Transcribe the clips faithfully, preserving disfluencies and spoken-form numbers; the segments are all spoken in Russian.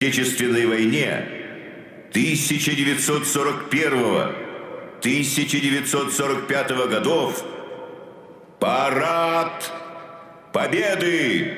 Отечественной войне тысяча девятьсот сорок первого — тысяча девятьсот сорок пятого годов парад Победы!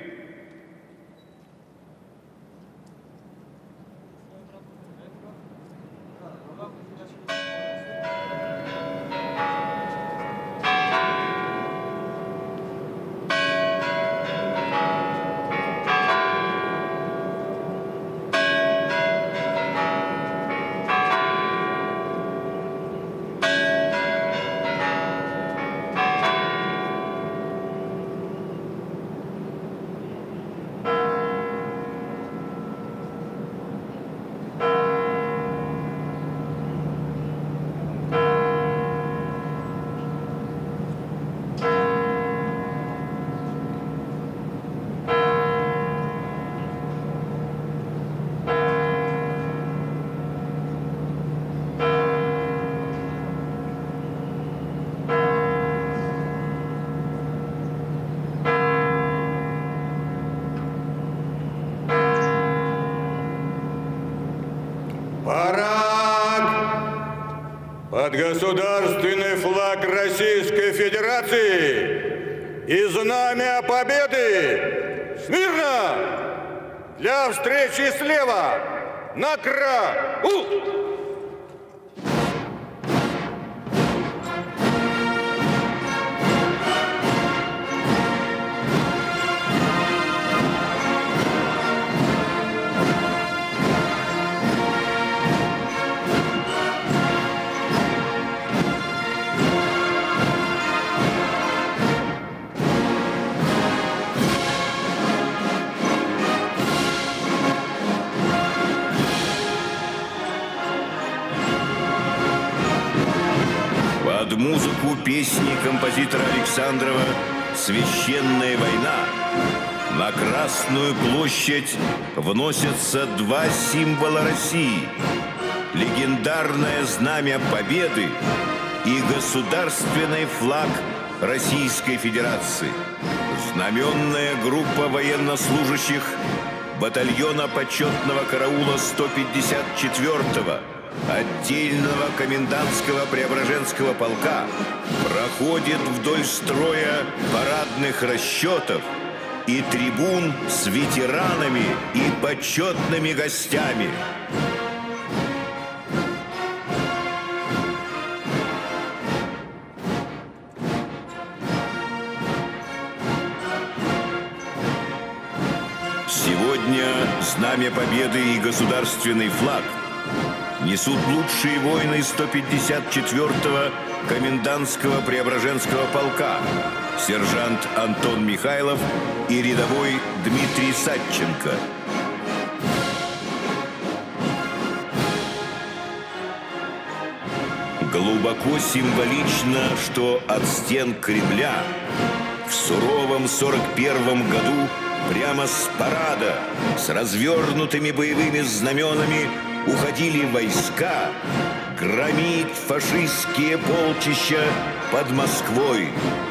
Под государственный флаг Российской Федерации и знамя Победы! Смирно! Для встречи слева! На краю! Под музыку песни композитора Александрова «Священная война» на Красную площадь вносятся два символа России – легендарное знамя Победы и государственный флаг Российской Федерации. Знаменная группа военнослужащих батальона почетного караула сто пятьдесят четвёртого отдельного комендантского Преображенского полка проходит вдоль строя парадных расчетов и трибун с ветеранами и почетными гостями. Сегодня знамя Победы и государственный флаг несут лучшие воины сто пятьдесят четвёртого комендантского Преображенского полка, сержант Антон Михайлов и рядовой Дмитрий Садченко. Глубоко символично, что от стен Кремля в суровом сорок первом году прямо с парада с развернутыми боевыми знаменами уходили войска громить фашистские полчища под Москвой.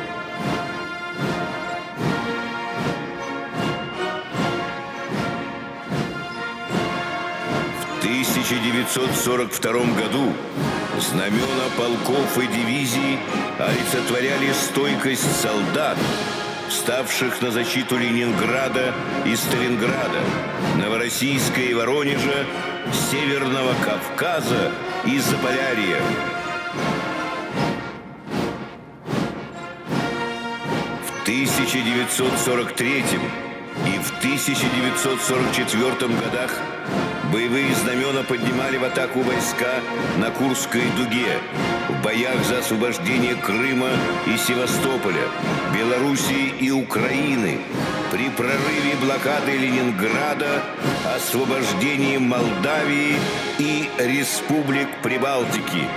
В тысяча девятьсот сорок втором году знамена полков и дивизий олицетворяли стойкость солдат, вставших на защиту Ленинграда и Сталинграда, Новороссийска и Воронежа, Северного Кавказа и Заполярья. В тысяча девятьсот сорок третьем и в тысяча девятьсот сорок четвёртом годах боевые знамена поднимали в атаку войска на Курской дуге, в боях за освобождение Крыма и Севастополя, Белоруссии и Украины, при прорыве блокады Ленинграда, освобождении Молдавии и республик Прибалтики.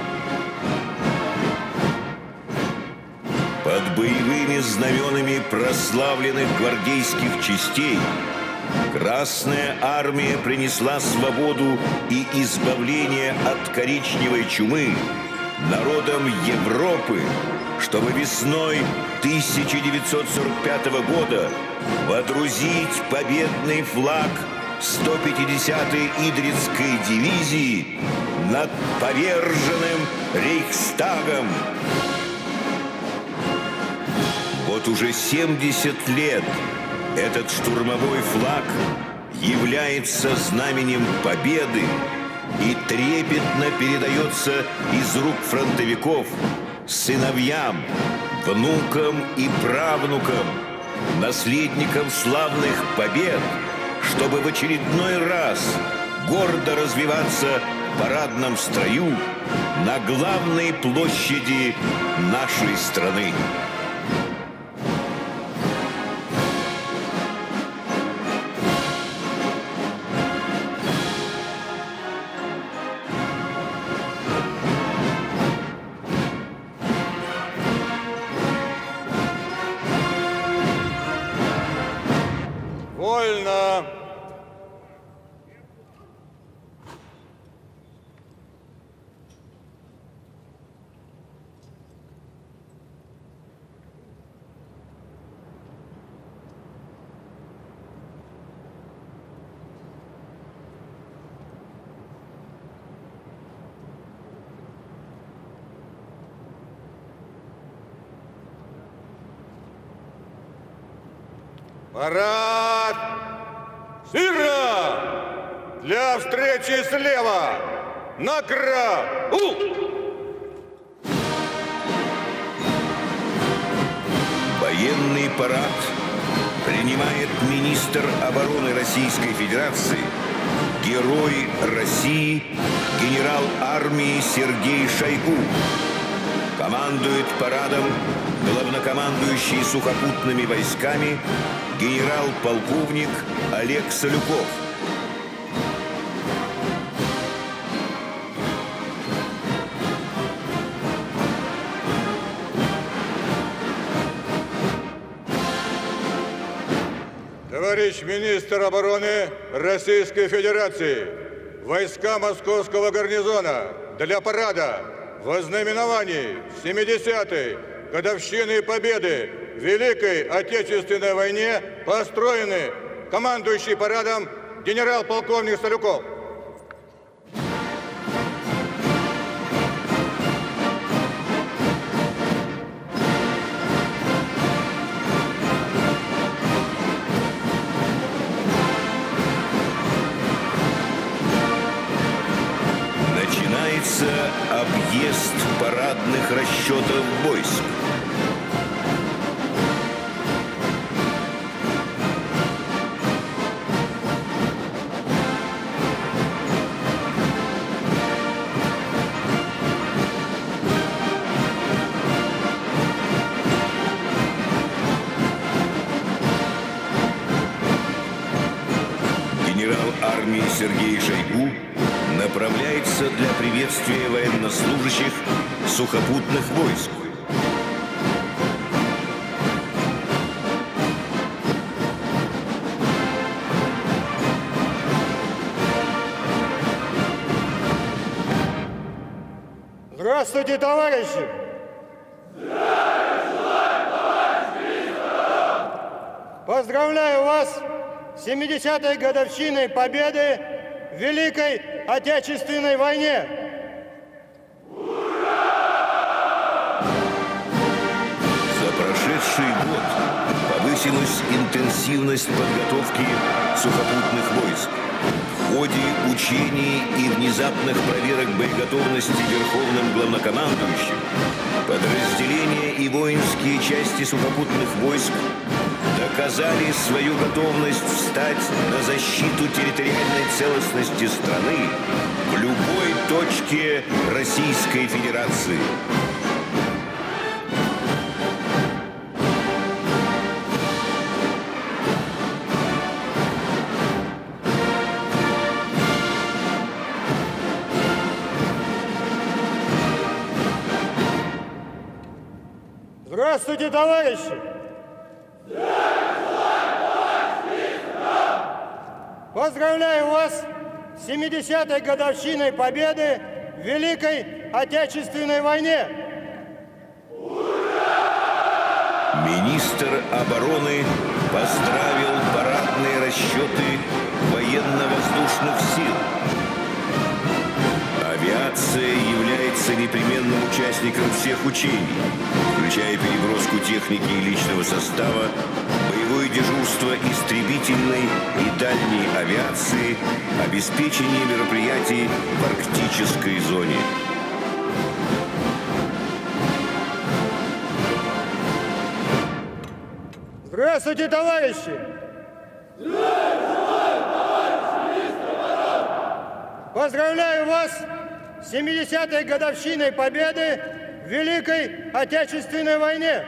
Под боевыми знаменами прославленных гвардейских частей Красная армия принесла свободу и избавление от коричневой чумы народам Европы, чтобы весной тысяча девятьсот сорок пятого года водрузить победный флаг сто пятидесятой Идрицкой дивизии над поверженным Рейхстагом. Вот уже семьдесят лет этот штурмовой флаг является знаменем победы и трепетно передается из рук фронтовиков сыновьям, внукам и правнукам, наследникам славных побед, чтобы в очередной раз гордо развиваться в парадном строю на главной площади нашей страны. Вольно. Парад! Смирно! Для встречи слева! Накра! Военный парад принимает министр обороны Российской Федерации, герой России, генерал армии Сергей Шойгу. Командует парадом главнокомандующий сухопутными войсками генерал-полковник Олег Салюков. Товарищ министр обороны Российской Федерации, войска Московского гарнизона для парада в ознаменовании семидесятой годовщины победы в Великой Отечественной войне построены командующий парадом генерал-полковник Салюков. Начинается объезд парадных расчетов войск. Генерал армии Сергей Шойгу направляется для приветствия военнослужащих сухопутных войск. Здравствуйте, товарищи! Поздравляю вас с семидесятой годовщиной победы в Великой Отечественной войне! За прошедший год повысилась интенсивность подготовки сухопутных войск. В ходе учений и внезапных проверок боеготовности Верховным главнокомандующим подразделения и воинские части сухопутных войск доказали свою готовность встать на защиту территориальной целостности страны в любой точке Российской Федерации. Здравствуйте, товарищи! Поздравляю вас с семидесятой годовщиной победы в Великой Отечественной войне! Министр обороны поздравил парадные расчеты военных военно-воздушных сил. Авиация является непременным участником всех учений, включая переброску техники и личного состава, боевое дежурство истребительной и дальней авиации, обеспечение мероприятий в арктической зоне. Здравствуйте, товарищи! Поздравляю вас с семидесятой годовщиной Победы в Великой Отечественной войне!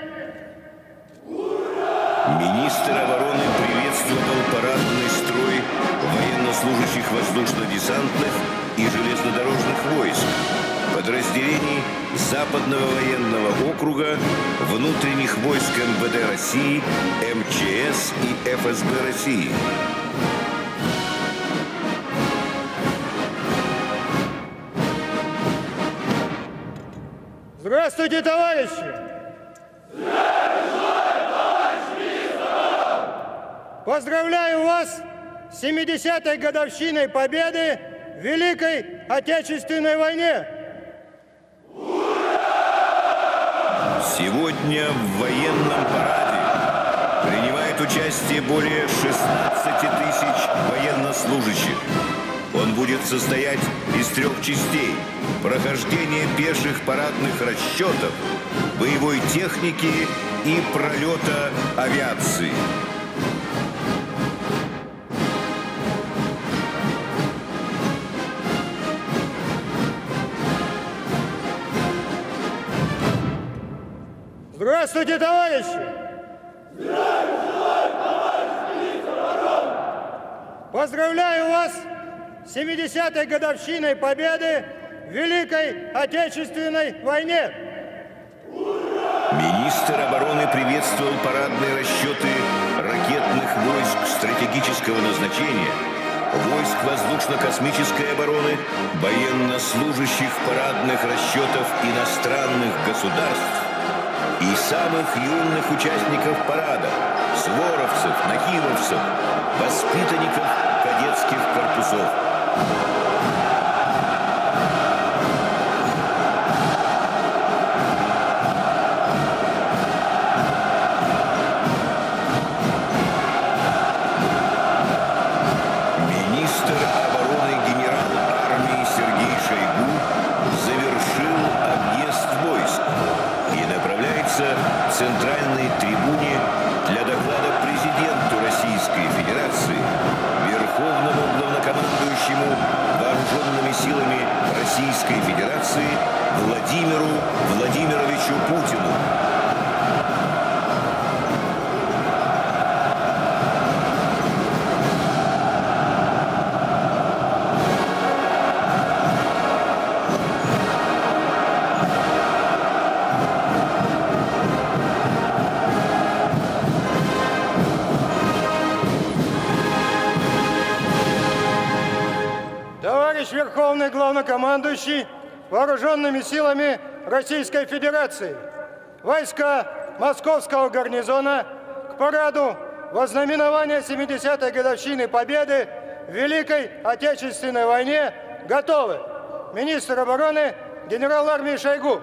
Министр обороны приветствовал парадный строй военнослужащих воздушно-десантных и железнодорожных войск, подразделений Западного военного округа, внутренних войск эм вэ дэ России, эм че эс и эф эс бэ России. Здравствуйте, товарищи! Здравствуйте, товарищ министр! Поздравляю вас с семидесятой годовщиной Победы в Великой Отечественной войне! Сегодня в военном параде принимает участие более шестнадцати тысяч военнослужащих. Он будет состоять из трех частей: прохождения пеших парадных расчетов, боевой техники и пролета авиации. Здравствуйте, товарищи! Здравствуйте, товарищ министр обороны! Поздравляю вас с семидесятой годовщиной Победы в Великой Отечественной войне! Министр обороны приветствовал парадные расчеты ракетных войск стратегического назначения, войск воздушно-космической обороны, военнослужащих парадных расчетов иностранных государств и самых юных участников парада, суворовцев, нахимовцев, воспитанников кадетских корпусов. Министр обороны генерал армии Сергей Шойгу завершил объезд войск и направляется к центральной трибуне для доклада президенту Российской Федерации, Верховному главнокомандующему вооруженными силами Российской Федерации Владимиру Владимировичу Путину. Товарищ Верховный Главнокомандующий Вооруженными силами Российской Федерации, войска Московского гарнизона к параду вознаменования семидесятой годовщины Победы в Великой Отечественной войне готовы. Министр обороны генерал армии Шойгу.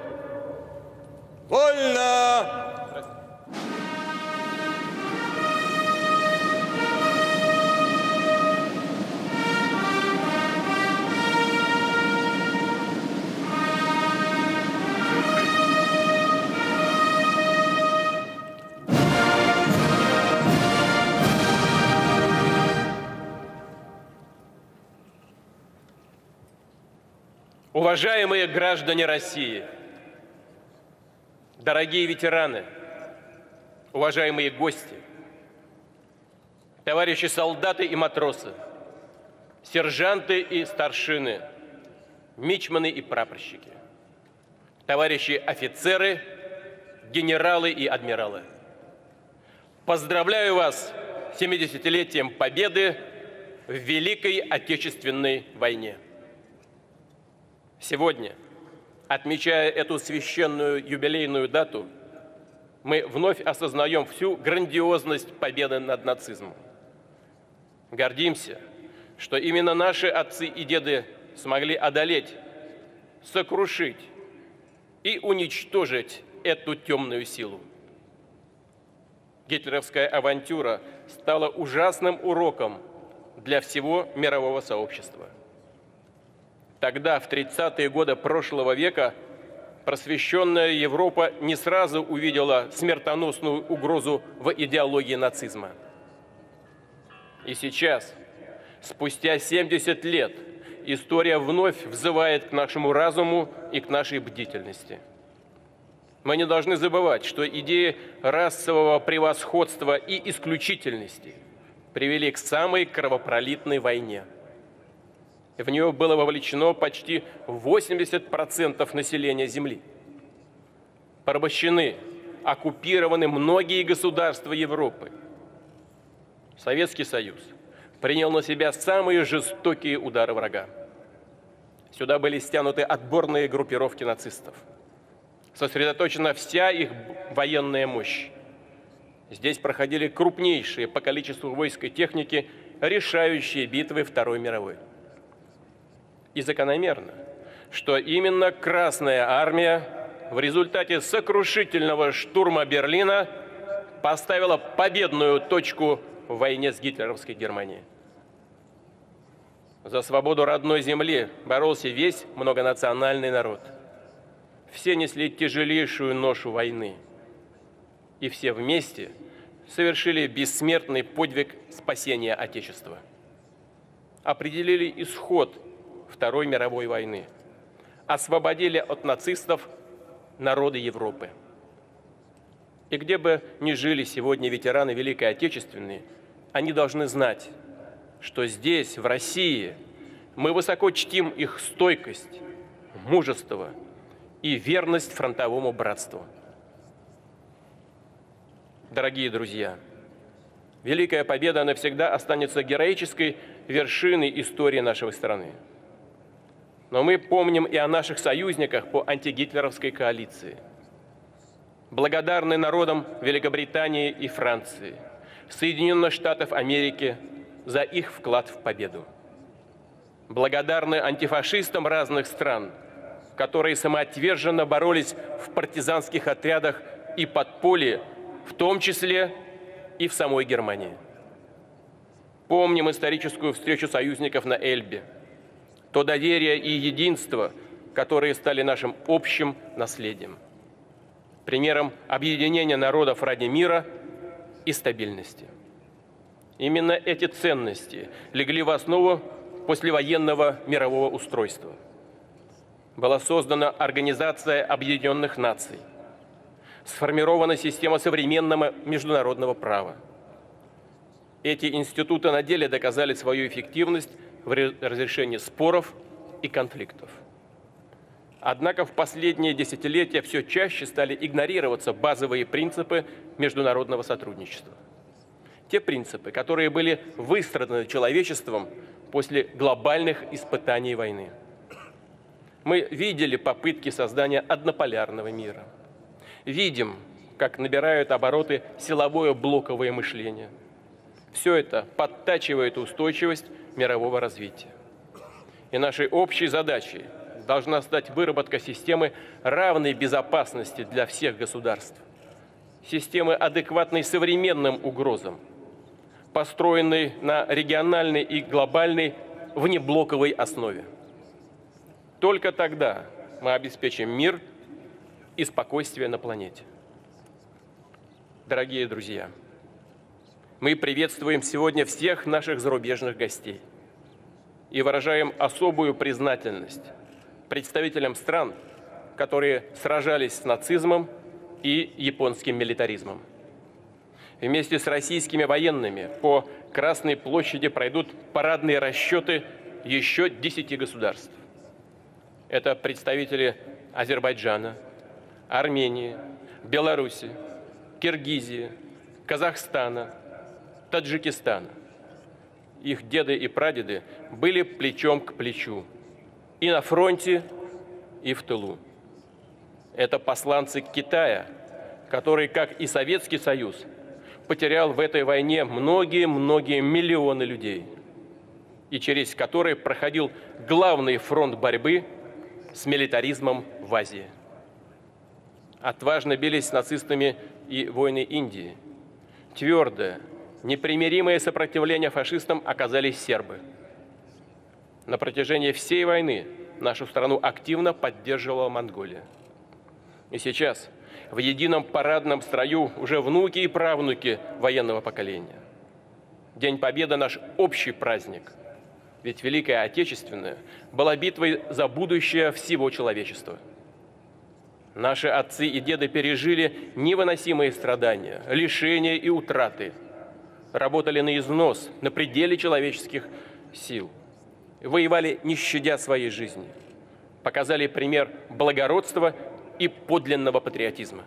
Вольно! Уважаемые граждане России, дорогие ветераны, уважаемые гости, товарищи солдаты и матросы, сержанты и старшины, мичманы и прапорщики, товарищи офицеры, генералы и адмиралы. Поздравляю вас с семидесятилетием Победы в Великой Отечественной войне. Сегодня, отмечая эту священную юбилейную дату, мы вновь осознаем всю грандиозность победы над нацизмом. Гордимся, что именно наши отцы и деды смогли одолеть, сокрушить и уничтожить эту темную силу. Гитлеровская авантюра стала ужасным уроком для всего мирового сообщества. Тогда, в тридцатые годы прошлого века, просвещенная Европа не сразу увидела смертоносную угрозу в идеологии нацизма. И сейчас, спустя семьдесят лет, история вновь взывает к нашему разуму и к нашей бдительности. Мы не должны забывать, что идеи расового превосходства и исключительности привели к самой кровопролитной войне. В нее было вовлечено почти восемьдесят процентов населения Земли. Порабощены, оккупированы многие государства Европы. Советский Союз принял на себя самые жестокие удары врага. Сюда были стянуты отборные группировки нацистов. Сосредоточена вся их военная мощь. Здесь проходили крупнейшие по количеству войск и техники решающие битвы Второй мировой. И закономерно, что именно Красная армия в результате сокрушительного штурма Берлина поставила победную точку в войне с гитлеровской Германией. За свободу родной земли боролся весь многонациональный народ. Все несли тяжелейшую ношу войны. И все вместе совершили бессмертный подвиг спасения Отечества. Определили исход Второй мировой войны. Освободили от нацистов народы Европы. И где бы ни жили сегодня ветераны Великой Отечественной, они должны знать, что здесь, в России, мы высоко чтим их стойкость, мужество и верность фронтовому братству. Дорогие друзья, Великая Победа навсегда останется героической вершиной истории нашей страны. Но мы помним и о наших союзниках по антигитлеровской коалиции. Благодарны народам Великобритании и Франции, Соединенных Штатов Америки за их вклад в победу. Благодарны антифашистам разных стран, которые самоотверженно боролись в партизанских отрядах и подполье, в том числе и в самой Германии. Помним историческую встречу союзников на Эльбе, то доверие и единство, которые стали нашим общим наследием, примером объединения народов ради мира и стабильности. Именно эти ценности легли в основу послевоенного мирового устройства. Была создана Организация Объединенных Наций, сформирована система современного международного права. Эти институты на деле доказали свою эффективность в разрешении споров и конфликтов. Однако в последние десятилетия все чаще стали игнорироваться базовые принципы международного сотрудничества. Те принципы, которые были выстраданы человечеством после глобальных испытаний войны. Мы видели попытки создания однополярного мира. Видим, как набирают обороты силовое блоковое мышление. Все это подтачивает устойчивость мирового развития. И нашей общей задачей должна стать выработка системы равной безопасности для всех государств, системы, адекватной современным угрозам, построенной на региональной и глобальной внеблоковой основе. Только тогда мы обеспечим мир и спокойствие на планете. Дорогие друзья, мы приветствуем сегодня всех наших зарубежных гостей и выражаем особую признательность представителям стран, которые сражались с нацизмом и японским милитаризмом. Вместе с российскими военными по Красной площади пройдут парадные расчеты еще десяти государств. Это представители Азербайджана, Армении, Беларуси, Киргизии, Казахстана, Таджикистана. Их деды и прадеды были плечом к плечу и на фронте, и в тылу. Это посланцы Китая, который, как и Советский Союз, потерял в этой войне многие-многие миллионы людей. и через который проходил главный фронт борьбы с милитаризмом в Азии. Отважно бились с нацистами и воины Индии. Твердое, непримиримое сопротивление фашистам оказали сербы. На протяжении всей войны нашу страну активно поддерживала Монголия. И сейчас в едином парадном строю уже внуки и правнуки военного поколения. День Победы – наш общий праздник. Ведь Великая Отечественная была битвой за будущее всего человечества. Наши отцы и деды пережили невыносимые страдания, лишения и утраты. Работали на износ, на пределе человеческих сил. Воевали, не щадя своей жизни. Показали пример благородства и подлинного патриотизма.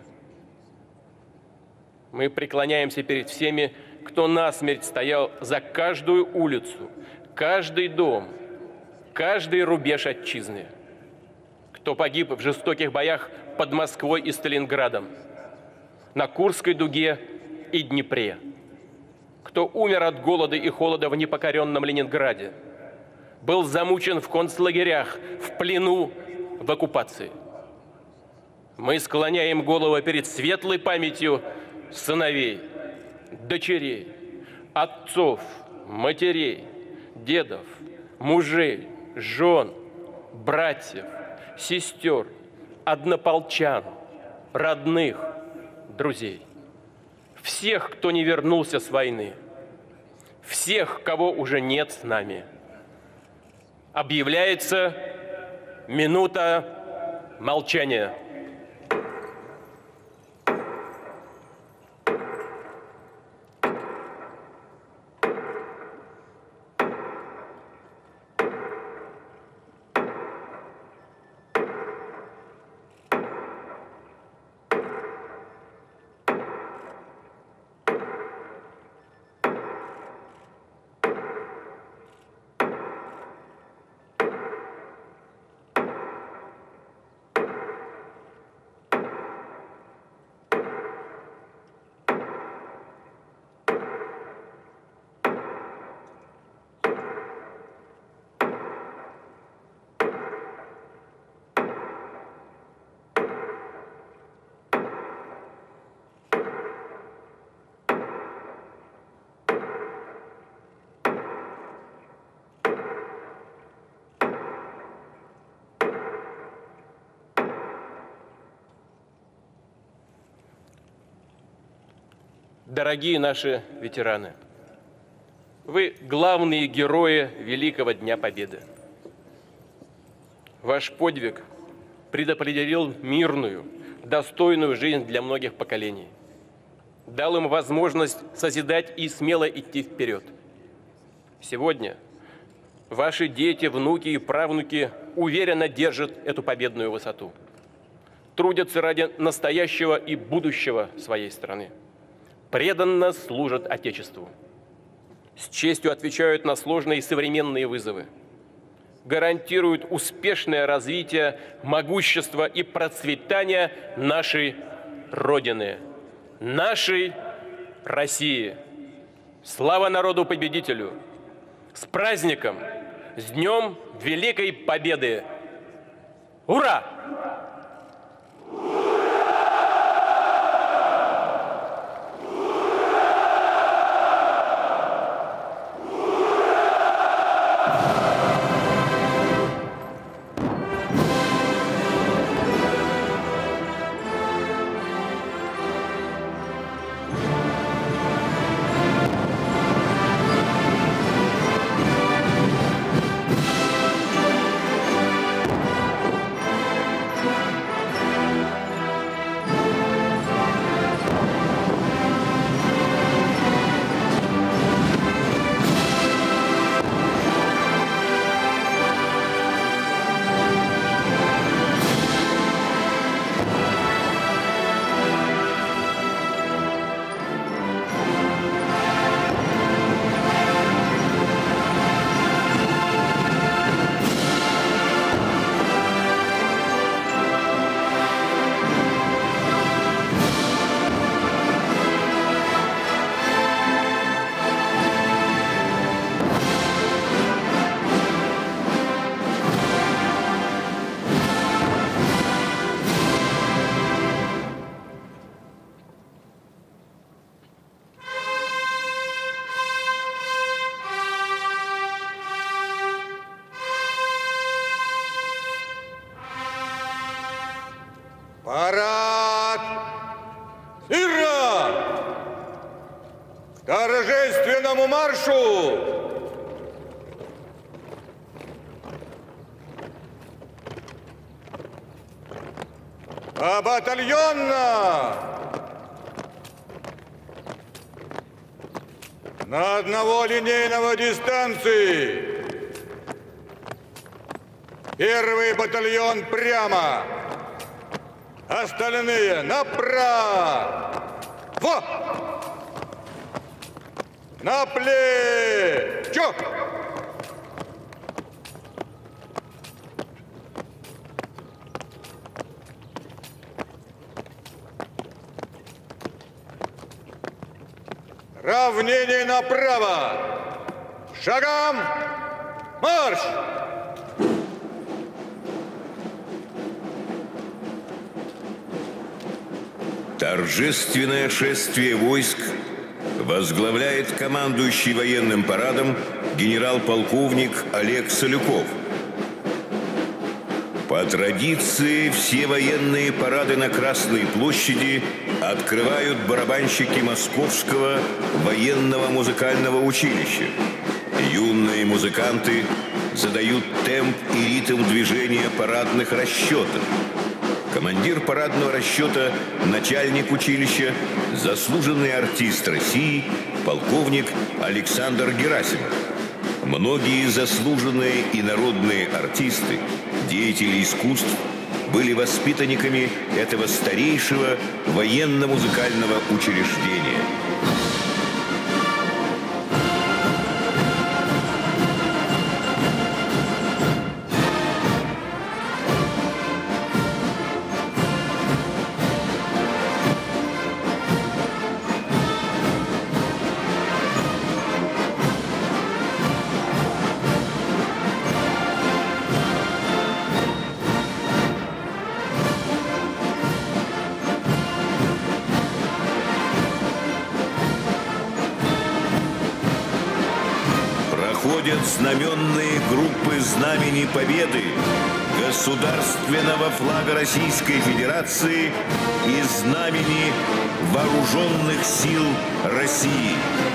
Мы преклоняемся перед всеми, кто насмерть стоял за каждую улицу, каждый дом, каждый рубеж отчизны, кто погиб в жестоких боях под Москвой и Сталинградом, на Курской дуге и Днепре, кто умер от голода и холода в непокоренном Ленинграде, был замучен в концлагерях, в плену, в оккупации. Мы склоняем голову перед светлой памятью сыновей, дочерей, отцов, матерей, дедов, мужей, жен, братьев, сестер, однополчан, родных, друзей. Всех, кто не вернулся с войны, всех, кого уже нет с нами. Объявляется минута молчания. Дорогие наши ветераны, вы главные герои Великого Дня Победы. Ваш подвиг предопределил мирную, достойную жизнь для многих поколений, дал им возможность созидать и смело идти вперед. Сегодня ваши дети, внуки и правнуки уверенно держат эту победную высоту, трудятся ради настоящего и будущего своей страны, преданно служат Отечеству, с честью отвечают на сложные современные вызовы, гарантируют успешное развитие, могущество и процветание нашей Родины, нашей России. Слава народу-победителю! С праздником! С Днем Великой Победы! Ура! Парад! Смирно! К торжественному маршу! А батальонно! На одного линейного дистанции! Первый батальон прямо! Остальные направо! На плечо! Равнение направо! Шагом марш! Торжественное шествие войск возглавляет командующий военным парадом генерал-полковник Олег Солюков. По традиции, все военные парады на Красной площади открывают барабанщики Московского военного музыкального училища. Юные музыканты задают темп и ритм движения парадных расчетов. Командир парадного расчета, начальник училища, заслуженный артист России, полковник Александр Герасимов. Многие заслуженные и народные артисты, деятели искусств были воспитанниками этого старейшего военно-музыкального учреждения. Ходят знаменные группы Знамени Победы, государственного флага Российской Федерации и знамени Вооруженных сил России.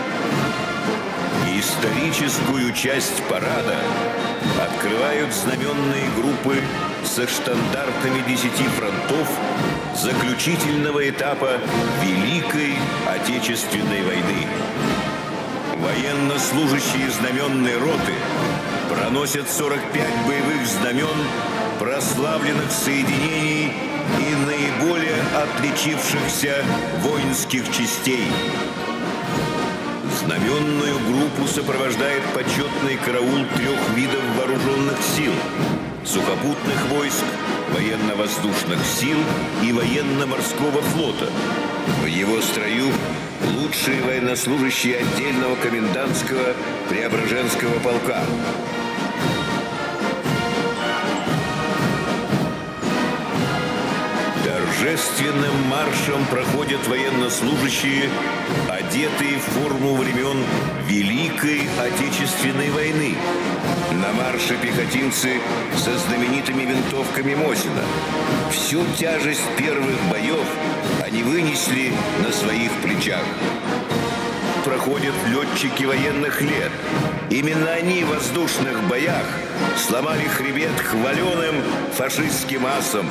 Историческую часть парада открывают знаменные группы со штандартами десяти фронтов заключительного этапа Великой Отечественной войны. Военнослужащие знаменной роты проносят сорок пять боевых знамен прославленных соединений и наиболее отличившихся воинских частей. Знаменную группу сопровождает почетный караул трех видов вооруженных сил – сухопутных войск, военно-воздушных сил и военно-морского флота. В его строю лучшие военнослужащие отдельного комендантского Преображенского полка. Торжественным маршем проходят военнослужащие, одетые в форму времен Великой Отечественной войны. На марше пехотинцы со знаменитыми винтовками Мосина. Всю тяжесть первых боев они вынесли на своих плечах. Проходят летчики военных лет. Именно они в воздушных боях сломали хребет хваленым фашистским асам.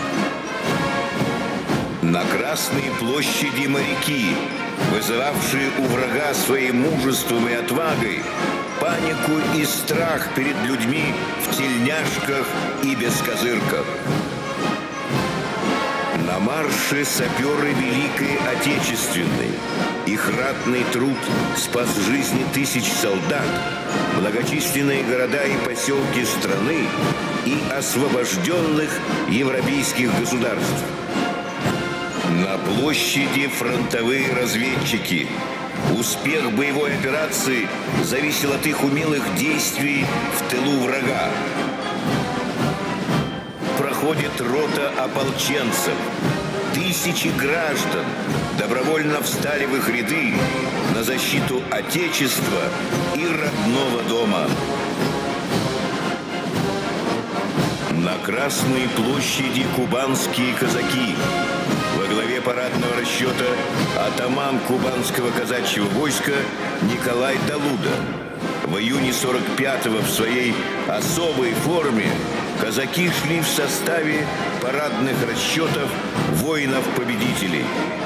На Красной площади моряки, вызывавшие у врага своим мужеством и отвагой панику и страх перед людьми в тельняшках и бескозырках. На марше саперы Великой Отечественной. Их ратный труд спас жизни тысяч солдат, многочисленные города и поселки страны и освобожденных европейских государств. На площади фронтовые разведчики. Успех боевой операции зависел от их умелых действий в тылу врага. Проходит рота ополченцев. Тысячи граждан добровольно встали в их ряды на защиту Отечества и родного дома. На Красной площади кубанские казаки. Во главе парадного расчета атаман кубанского казачьего войска Николай Далуда. В июне сорок пятого в своей особой форме казаки шли в составе парадных расчетов воинов-победителей.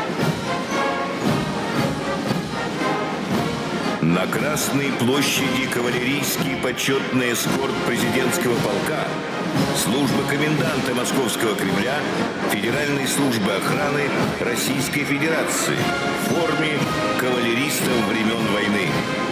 На Красной площади кавалерийский почетный эскорт президентского полка, служба коменданта Московского Кремля, Федеральной службы охраны Российской Федерации в форме кавалеристов времен войны.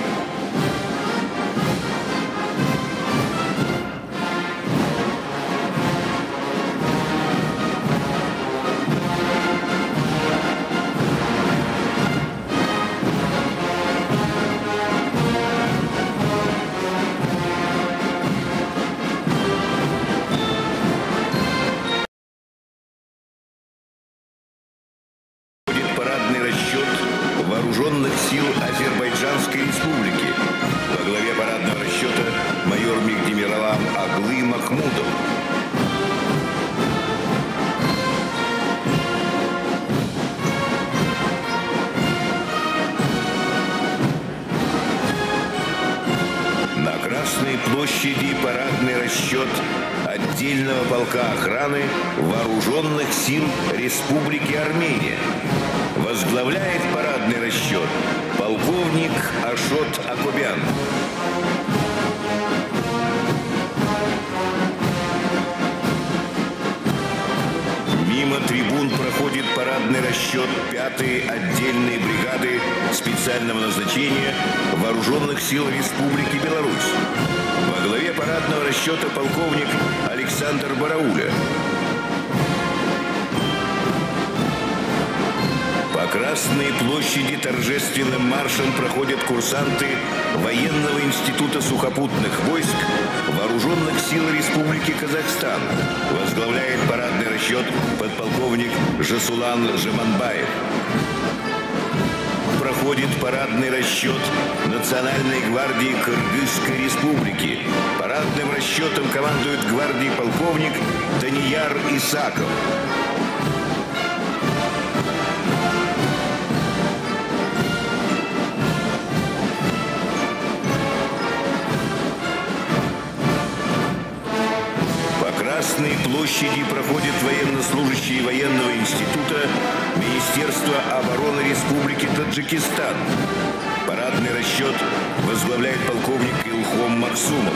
Вооруженных сил Азербайджанской Республики. Во главе парадного расчета майор Мехдемирлан Аглы Махмудов. На Красной площади парадный расчет отдельного полка охраны Вооруженных сил Республики Армения. Возглавляет парадный расчет полковник Ашот Акобян. Мимо трибун проходит парадный расчет пятой отдельной бригады специального назначения Вооруженных сил Республики Беларусь. Во главе парадного расчета полковник Александр Барауля. По Красной площади торжественным маршем проходят курсанты Военного института сухопутных войск Вооруженных сил Республики Казахстан. Возглавляет парадный расчет подполковник Жасулан Жаманбаев. Проходит парадный расчет Национальной гвардии Кыргызской Республики. Парадным расчетом командует гвардией полковник Данияр Исаков. Красной площади проходят военнослужащие военного института Министерства обороны Республики Таджикистан. Парадный расчет возглавляет полковник Илхом Максумов.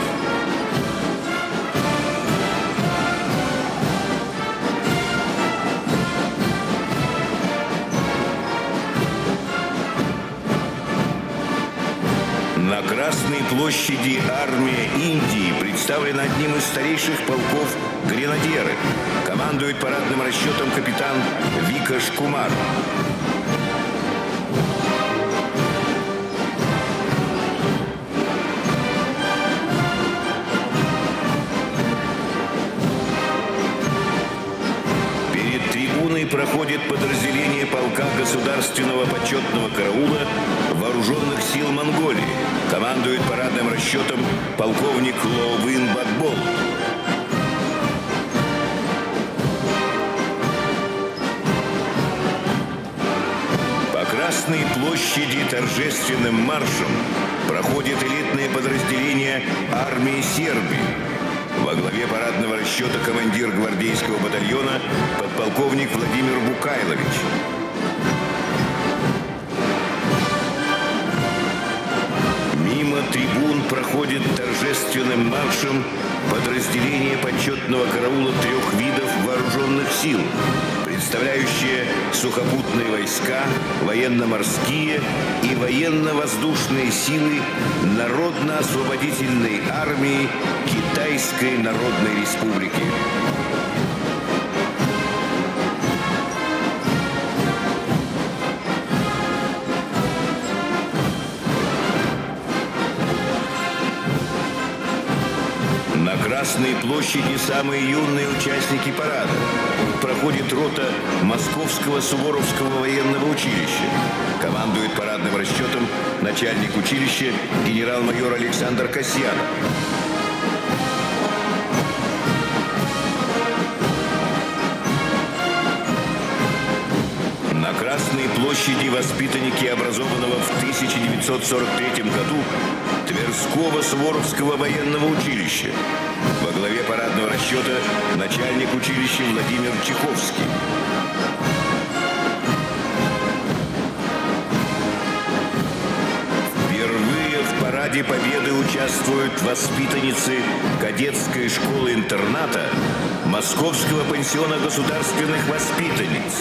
На Красной площади армия Индии представлена одним из старейших полков гренадеры. Командует парадным расчетом капитан Викаш Кумар. Перед трибуной проходит подразделение полка государственного почетного караула Вооруженных сил Монголии. Командует парадным расчетом полковник Лоувин Бакбол. По Красной площади торжественным маршем проходит элитное подразделение армии Сербии. Во главе парадного расчета командир гвардейского батальона подполковник Владимир Букайлович. Мимо трибун проходит торжественным маршем подразделение почетного караула трех видов вооруженных сил, представляющие сухопутные войска, военно-морские и военно-воздушные силы Народно-освободительной армии Китайской Народной Республики. На Красной площади самые юные участники парада. Проходит рота Московского Суворовского военного училища. Командует парадным расчетом начальник училища генерал-майор Александр Касьянов. площади воспитанники образованного в тысяча девятьсот сорок третьем году Тверского Суворовского военного училища. Во главе парадного расчета начальник училища Владимир Чеховский. Впервые в параде Победы участвуют воспитанницы кадетской школы-интерната Московского пансиона государственных воспитанниц.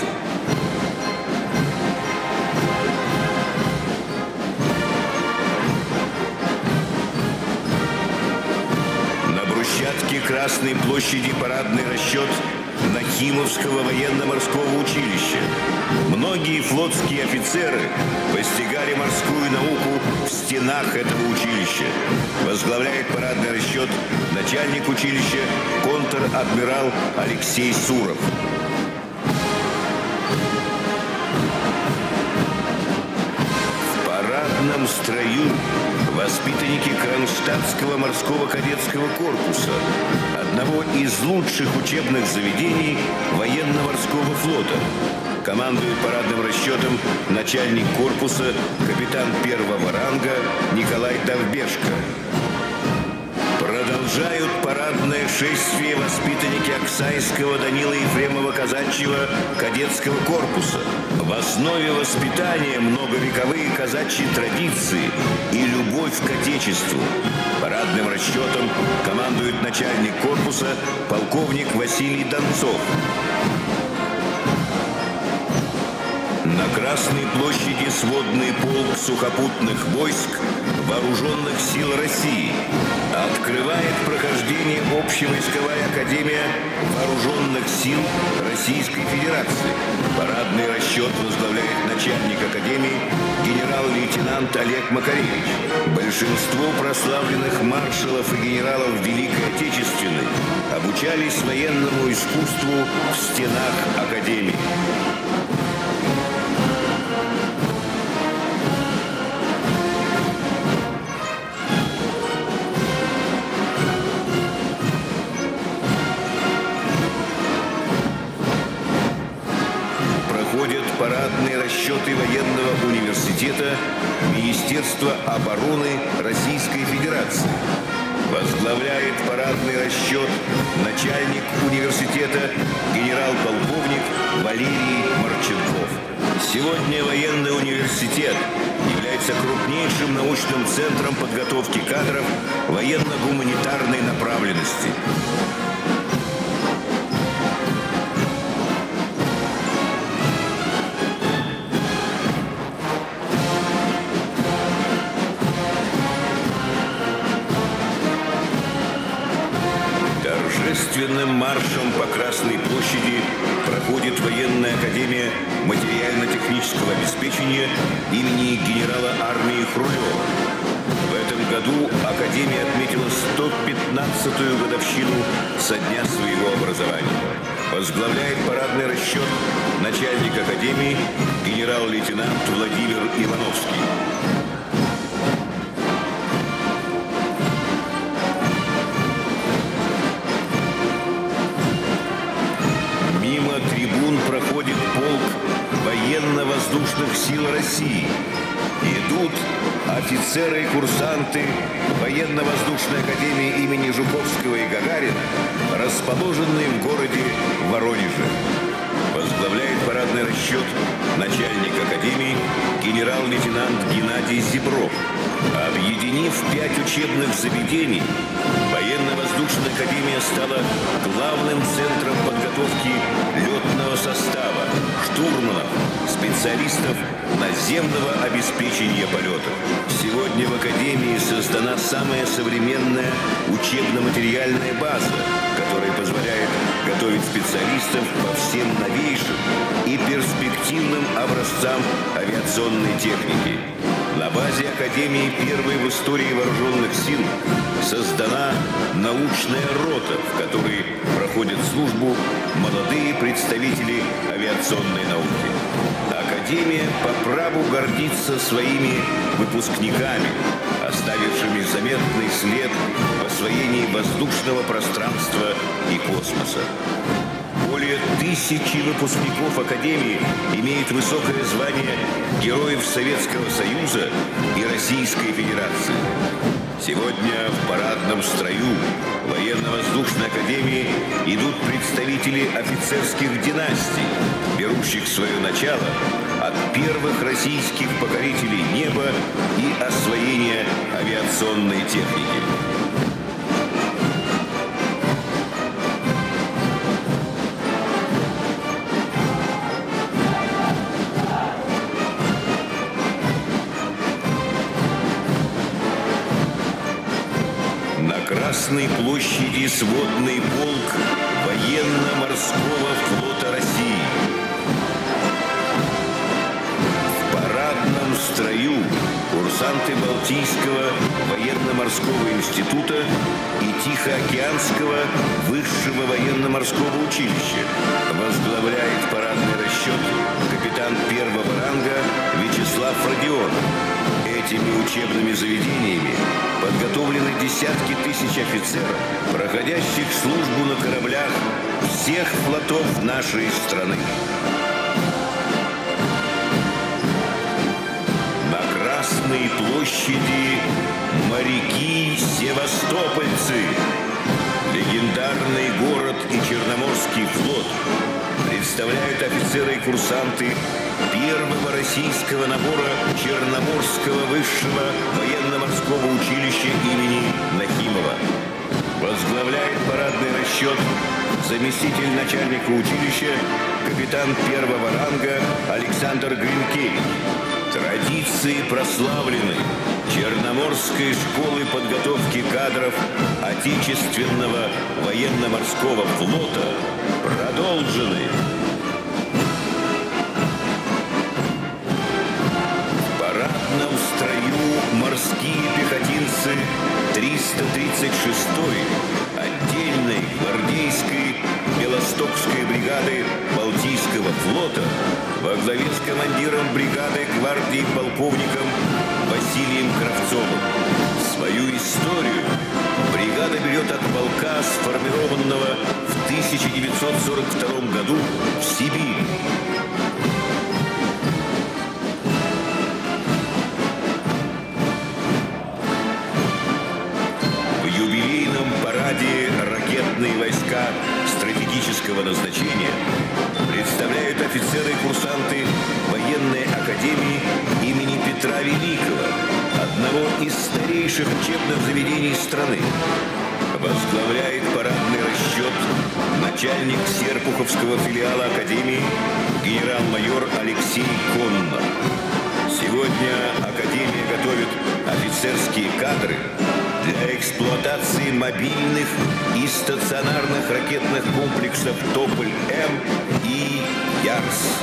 Красной площади парадный расчет Нахимовского военно-морского училища. Многие флотские офицеры постигали морскую науку в стенах этого училища. Возглавляет парадный расчет начальник училища контр-адмирал Алексей Суров. В парадном строю воспитанники Кронштадтского морского кадетского корпуса, одного из лучших учебных заведений военно-морского флота. Командует парадным расчетом начальник корпуса капитан первого ранга Николай Довбешко. Продолжают парадное шествие воспитанники Оксайского Данила Ефремова казачьего кадетского корпуса. В основе воспитания многовековые казачьи традиции и любовь к Отечеству. Парадным расчетом командует начальник корпуса полковник Василий Донцов. На Красной площади сводный полк сухопутных войск Вооруженных сил России. Открывает прохождение Общевойсковая академия Вооруженных сил Российской Федерации. Парадный расчет возглавляет начальник академии генерал-лейтенант Олег Макаревич. Большинство прославленных маршалов и генералов Великой Отечественной обучались военному искусству в стенах академии. Парадные расчеты военного университета Министерства обороны Российской Федерации. Возглавляет парадный расчет начальник университета генерал-полковник Валерий Марченков. Сегодня военный университет является крупнейшим научным центром подготовки кадров военно-гуманитарной направленности. Торжественным маршем по Красной площади проходит военная академия материально-технического обеспечения имени генерала армии Хрулева. В этом году академия отметила сто пятнадцатую годовщину со дня своего образования. Возглавляет парадный расчет начальник академии генерал-лейтенант Владимир Ивановский. Проходит полк военно-воздушных сил России. Идут офицеры и курсанты военно-воздушной академии имени Жуковского и Гагарина, расположенные в городе Воронеже. Возглавляет парадный расчет начальник академии генерал-лейтенант Геннадий Зебров. Объединив пять учебных заведений, военно-воздушная академия стала главным центром подготовки летного состава, штурманов, специалистов наземного обеспечения полетов. Сегодня в академии создана самая современная учебно-материальная база, которая позволяет готовить специалистов по всем новейшим и перспективным образцам авиационной техники. На базе Академии первой в истории вооруженных сил создана научная рота, в которой проходят службу молодые представители авиационной науки. Академия по праву гордится своими выпускниками, оставившими заметный след в освоении воздушного пространства и космоса. Более тысячи выпускников Академии имеют высокое звание Героев Советского Союза и Российской Федерации. Сегодня в парадном строю Военно-воздушной академии идут представители офицерских династий, берущих свое начало от первых российских покорителей неба и освоения авиационной техники. Красной площади сводный полк военно-морского флота России. В парадном строю курсанты Балтийского военно-морского института и Тихоокеанского высшего военно-морского училища. Возглавляет парадный расчет капитан первого ранга Вячеслав Родионов. Этими учебными заведениями подготовлены десятки тысяч офицеров, проходящих службу на кораблях всех флотов нашей страны. На Красной площади моряки-севастопольцы, легендарный город и Черноморский флот представляют офицеры и курсанты первого российского набора Черноморского высшего военно-морского училища имени Нахимова. Возглавляет парадный расчет заместитель начальника училища, капитан первого ранга Александр Гринкевич. Традиции прославлены Черноморской школы подготовки кадров Отечественного военно-морского флота продолжены. В парадном строю морские пехотинцы триста тридцать шестой отдельной гвардейской Белостокской бригады Балтийского флота во главе с командиром бригады гвардии полковником Василием Кравцовым. Свою историю бригада берет от полка, сформированного в тысяча девятьсот сорок втором году в Сибири. В юбилейном параде ракетные войска стратегического назначения представляют офицеры и курсанты военной академии имени Петра Великого, одного из старейших учебных заведений страны. Возглавляет парадный расчет начальник Серпуховского филиала Академии генерал-майор Алексей Коннов. Сегодня Академия готовит офицерские кадры для эксплуатации мобильных и стационарных ракетных комплексов «Тополь-М» и «Ярс».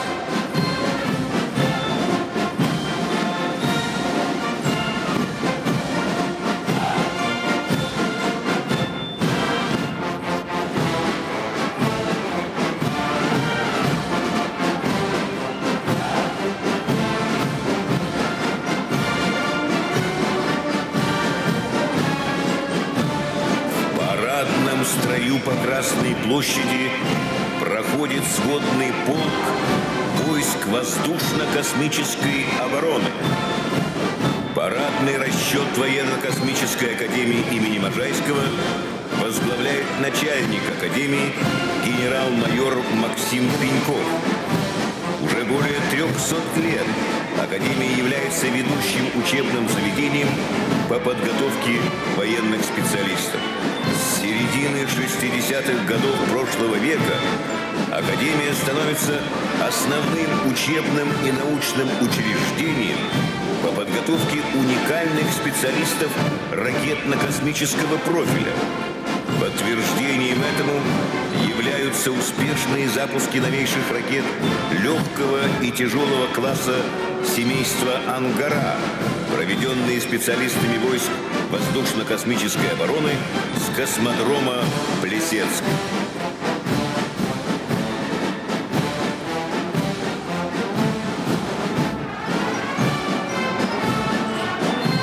В строю по Красной площади проходит сводный полк войск воздушно-космической обороны. Парадный расчет военно-космической академии имени Можайского возглавляет начальник академии генерал-майор Максим Пеньков. Уже более трехсот лет Академия является ведущим учебным заведением по подготовке военных специалистов. С середины шестидесятых годов прошлого века Академия становится основным учебным и научным учреждением по подготовке уникальных специалистов ракетно-космического профиля. Подтверждением этому являются успешные запуски новейших ракет легкого и тяжелого класса семейства «Ангара», проведенные специалистами войск воздушно-космической обороны с космодрома Плесецк.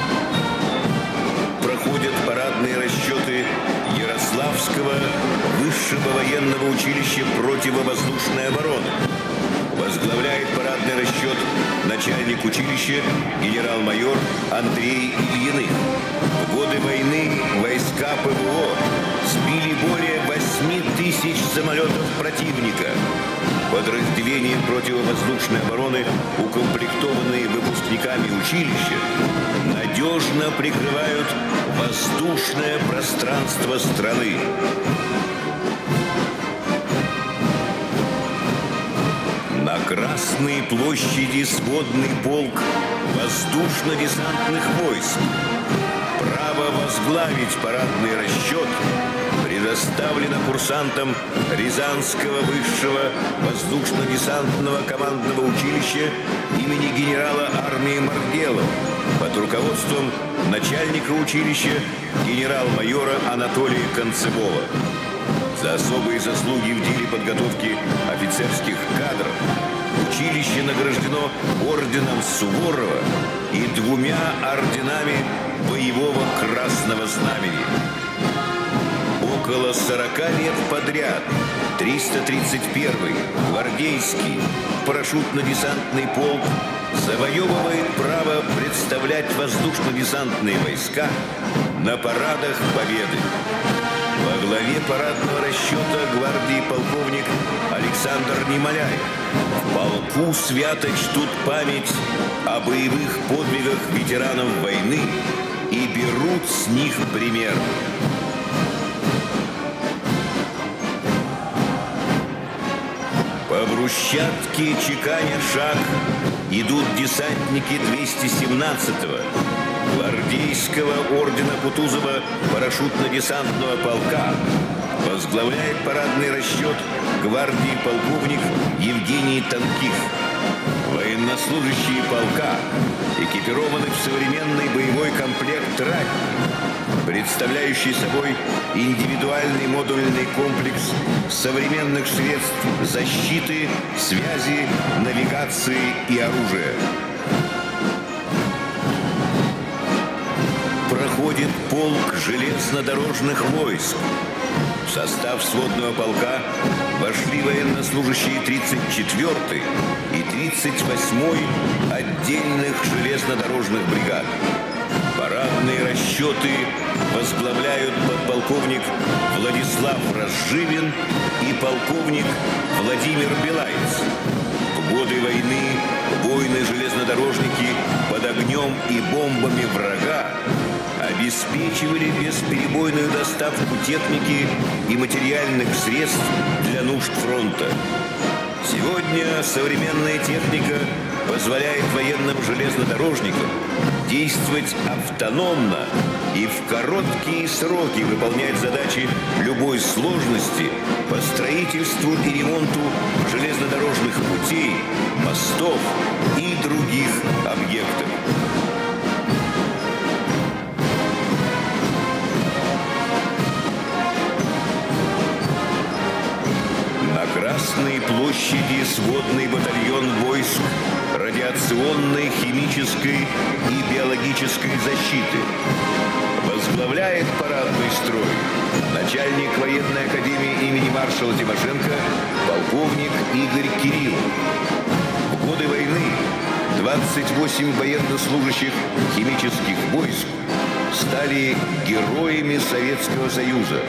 Проходят парадные расчеты Ярославского высшего Высшего военного училища противовоздушной обороны. Возглавляет парадный расчет начальник училища генерал-майор Андрей Ильиных. В годы войны войска ПВО сбили более восьми тысяч самолетов противника. Подразделения противовоздушной обороны, укомплектованные выпускниками училища, надежно прикрывают воздушное пространство страны. На Красной площади сводный полк воздушно-десантных войск. Право возглавить парадный расчет предоставлено курсантам Рязанского высшего воздушно-десантного командного училища имени генерала армии Маргелова под руководством начальника училища генерал-майора Анатолия Концевого. За особые заслуги в деле подготовки офицерских кадров училище награждено орденом Суворова и двумя орденами боевого Красного Знамени. Около сорока лет подряд триста тридцать первый гвардейский парашютно-десантный полк завоевывает право представлять воздушно-десантные войска на парадах Победы. Во главе парадного расчета гвардии полковник Александр Немоляев. В полку свято чтут память о боевых подвигах ветеранов войны и берут с них пример. По брусчатке, чеканя шаг, идут десантники двести семнадцатого гвардейского ордена Кутузова парашютно-десантного полка. Возглавляет парадный расчет гвардии полковник Евгений Тонких. Военнослужащие полка экипированы в современный боевой комплект «Ратник», представляющий собой индивидуальный модульный комплекс современных средств защиты, связи, навигации и оружия. Проходит полк железнодорожных войск. В состав сводного полка вошли военнослужащие тридцать четвёртой и тридцать восьмой отдельных железнодорожных бригад. Парадные расчеты возглавляют подполковник Владислав Разживин и полковник Владимир Белаец. В годы войны воины-железнодорожники под огнем и бомбами врага обеспечивали бесперебойную доставку техники и материальных средств для нужд фронта. Сегодня современная техника позволяет военным железнодорожникам действовать автономно и в короткие сроки выполнять задачи любой сложности по строительству и ремонту железнодорожных путей, мостов и других объектов. На Красной площади сводный батальон войск радиационной, химической и биологической защиты. Возглавляет парадный строй начальник военной академии имени маршала Тимошенко полковник Игорь Кириллов. В годы войны двадцать восемь военнослужащих химических войск стали героями Советского Союза.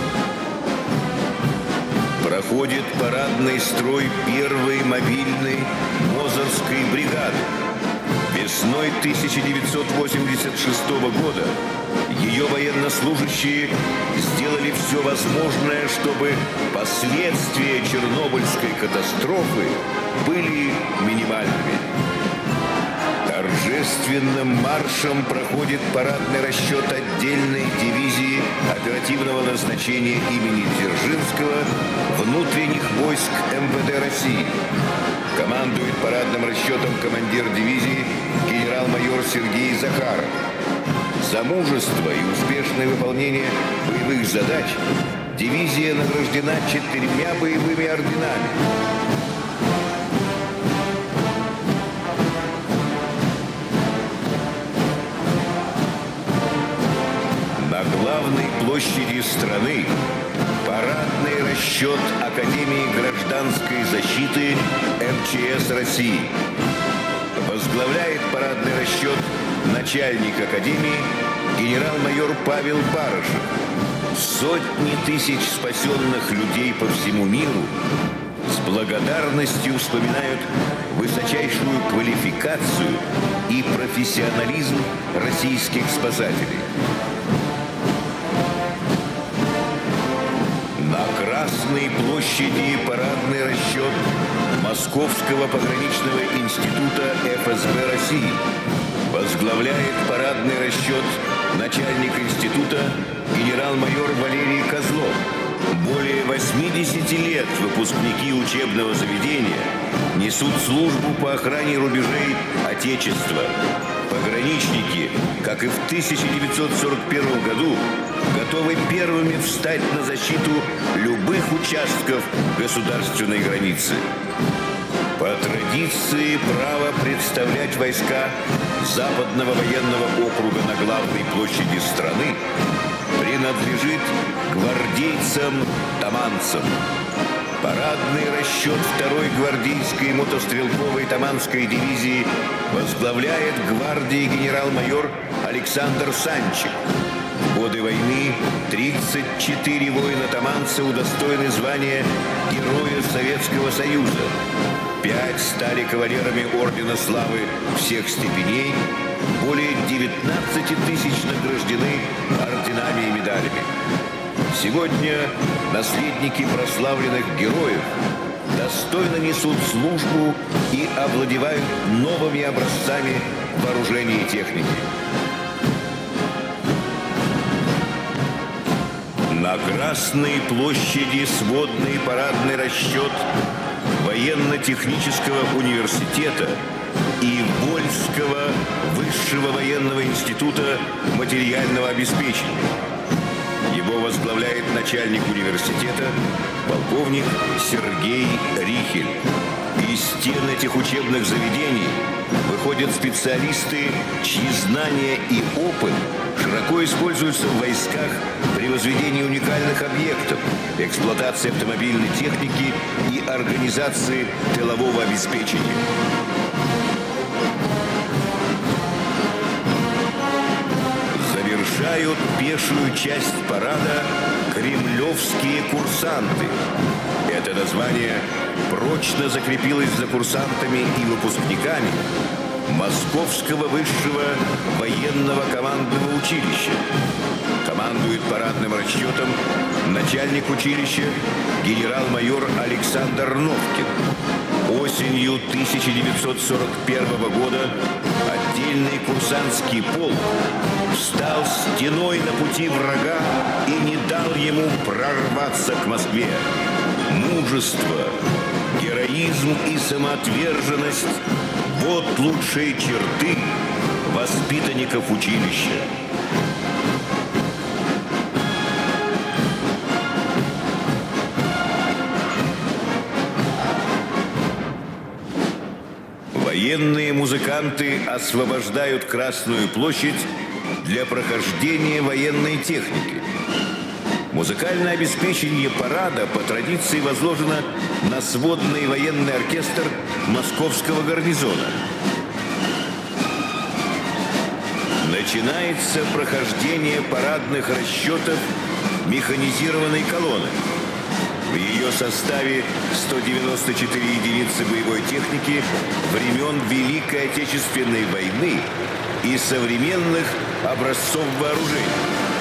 Проходит парадный строй первой мобильной Мозырской бригады. Весной тысяча девятьсот восемьдесят шестого года ее военнослужащие сделали все возможное, чтобы последствия Чернобыльской катастрофы были минимальными. Торжественным маршем проходит парадный расчет отдельной дивизии оперативного назначения имени Дзержинского внутренних войск эм вэ дэ России. Командует парадным расчетом командир дивизии генерал-майор Сергей Захаров. За мужество и успешное выполнение боевых задач дивизия награждена четырьмя боевыми орденами. На главной площади страны парадный расчет Академии гражданской защиты эм че эс России. Возглавляет парадный расчет начальник Академии генерал-майор Павел Барышев. Сотни тысяч спасенных людей по всему миру с благодарностью вспоминают высочайшую квалификацию и профессионализм российских спасателей. На Красной площади парадный расчет Московского пограничного института эф эс бэ России. Возглавляет парадный расчет начальник института генерал-майор Валерий Козлов. Более восьмидесяти лет выпускники учебного заведения несут службу по охране рубежей Отечества. Пограничники, как и в тысяча девятьсот сорок первом году, готовы первыми встать на защиту любых участков государственной границы. По традиции право представлять войска Западного военного округа на главной площади страны принадлежит гвардейцам-таманцам. Парадный расчет второй гвардейской мотострелковой таманской дивизии возглавляет гвардии генерал-майор Александр Санчик. В годы войны тридцать четыре воина-таманца удостоены звания Героя Советского Союза. Пять стали кавалерами Ордена Славы всех степеней, более девятнадцати тысяч награждены орденами и медалями. Сегодня наследники прославленных героев достойно несут службу и овладевают новыми образцами вооружения и техники. На Красной площади сводный парадный расчет Военно-технического университета и Вольского высшего военного института материального обеспечения. Его возглавляет начальник университета полковник Сергей Рихель. Из стен этих учебных заведений выходят специалисты, чьи знания и опыт широко используются в войсках при возведении уникальных объектов, эксплуатации автомобильной техники и организации тылового обеспечения. Завершают пешую часть парада кремлевские курсанты. Это название прочно закрепилось за курсантами и выпускниками Московского высшего военного командного училища. Командует парадным расчетом начальник училища генерал-майор Александр Новкин. Осенью тысяча девятьсот сорок первого года отдельный курсантский полк встал стеной на пути врага и не дал ему прорваться к Москве. Мужество, героизм и самоотверженность – вот лучшие черты воспитанников училища. Военные музыканты освобождают Красную площадь для прохождения военной техники. Музыкальное обеспечение парада по традиции возложено на сводный военный оркестр Московского гарнизона. Начинается прохождение парадных расчетов механизированной колонны. В ее составе сто девяносто четыре единицы боевой техники времен Великой Отечественной войны и современных образцов вооружений.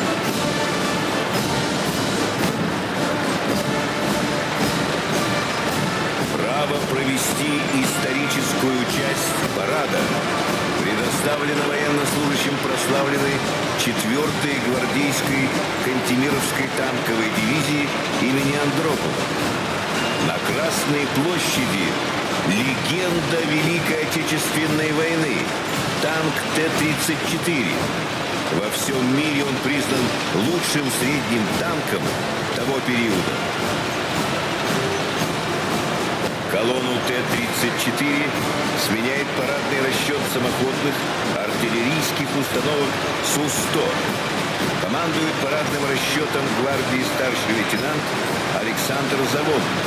Право провести историческую часть парада предоставлено военнослужащим прославленной четвёртой гвардейской Кантемировской танковой дивизии имени Андропова. На Красной площади легенда Великой Отечественной войны, танк Т тридцать четыре. Во всем мире он признан лучшим средним танком того периода. Колонну Т тридцать четыре сменяет парадный расчет самоходных артиллерийских установок Су сто. Командует парадным расчетом гвардии старший лейтенант Александр Заводный.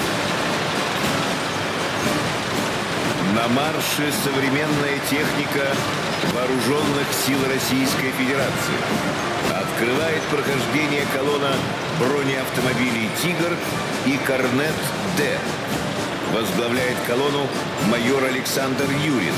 На марше современная техника Вооруженных сил Российской Федерации. Открывает прохождение колонна бронеавтомобилей «Тигр» и «Корнет-Д». Возглавляет колонну майор Александр Юрин.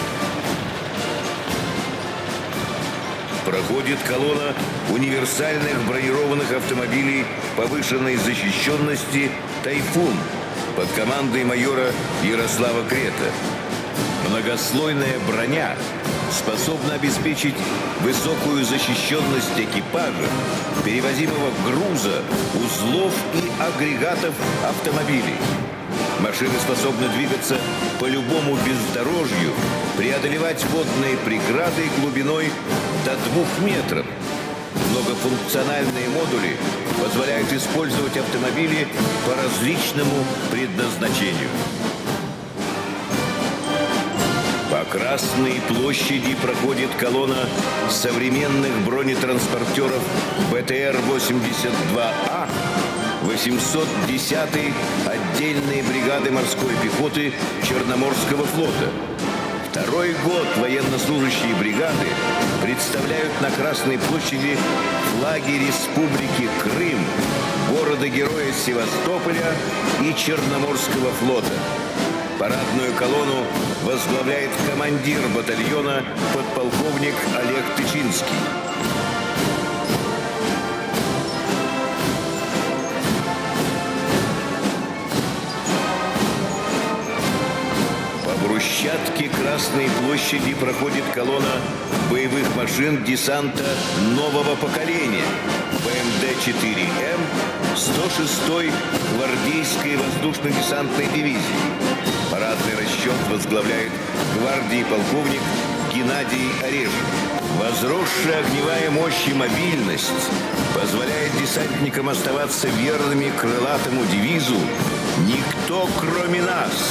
Проходит колонна универсальных бронированных автомобилей повышенной защищенности «Тайфун» под командой майора Ярослава Крета. Многослойная броня способна обеспечить высокую защищенность экипажа, перевозимого груза, узлов и агрегатов автомобилей. Машины способны двигаться по любому бездорожью, преодолевать водные преграды глубиной до двух метров. Многофункциональные модули позволяют использовать автомобили по различному предназначению. По Красной площади проходит колонна современных бронетранспортеров бэ тэ эр восемьдесят два а восемьсот десятой отдельной бригады морской пехоты Черноморского флота. Второй год военнослужащие бригады представляют на Красной площади флаги Республики Крым, города-героя Севастополя и Черноморского флота. Парадную колонну возглавляет командир батальона подполковник Олег Тычинский. По брусчатке Красной площади проходит колонна боевых машин десанта нового поколения бэ эм дэ четыре эм сто шестой гвардейской воздушно-десантной дивизии. Парадный расчет возглавляет гвардии полковник Геннадий Орешев. Возросшая огневая мощь и мобильность позволяет десантникам оставаться верными крылатому девизу «Никто, кроме нас».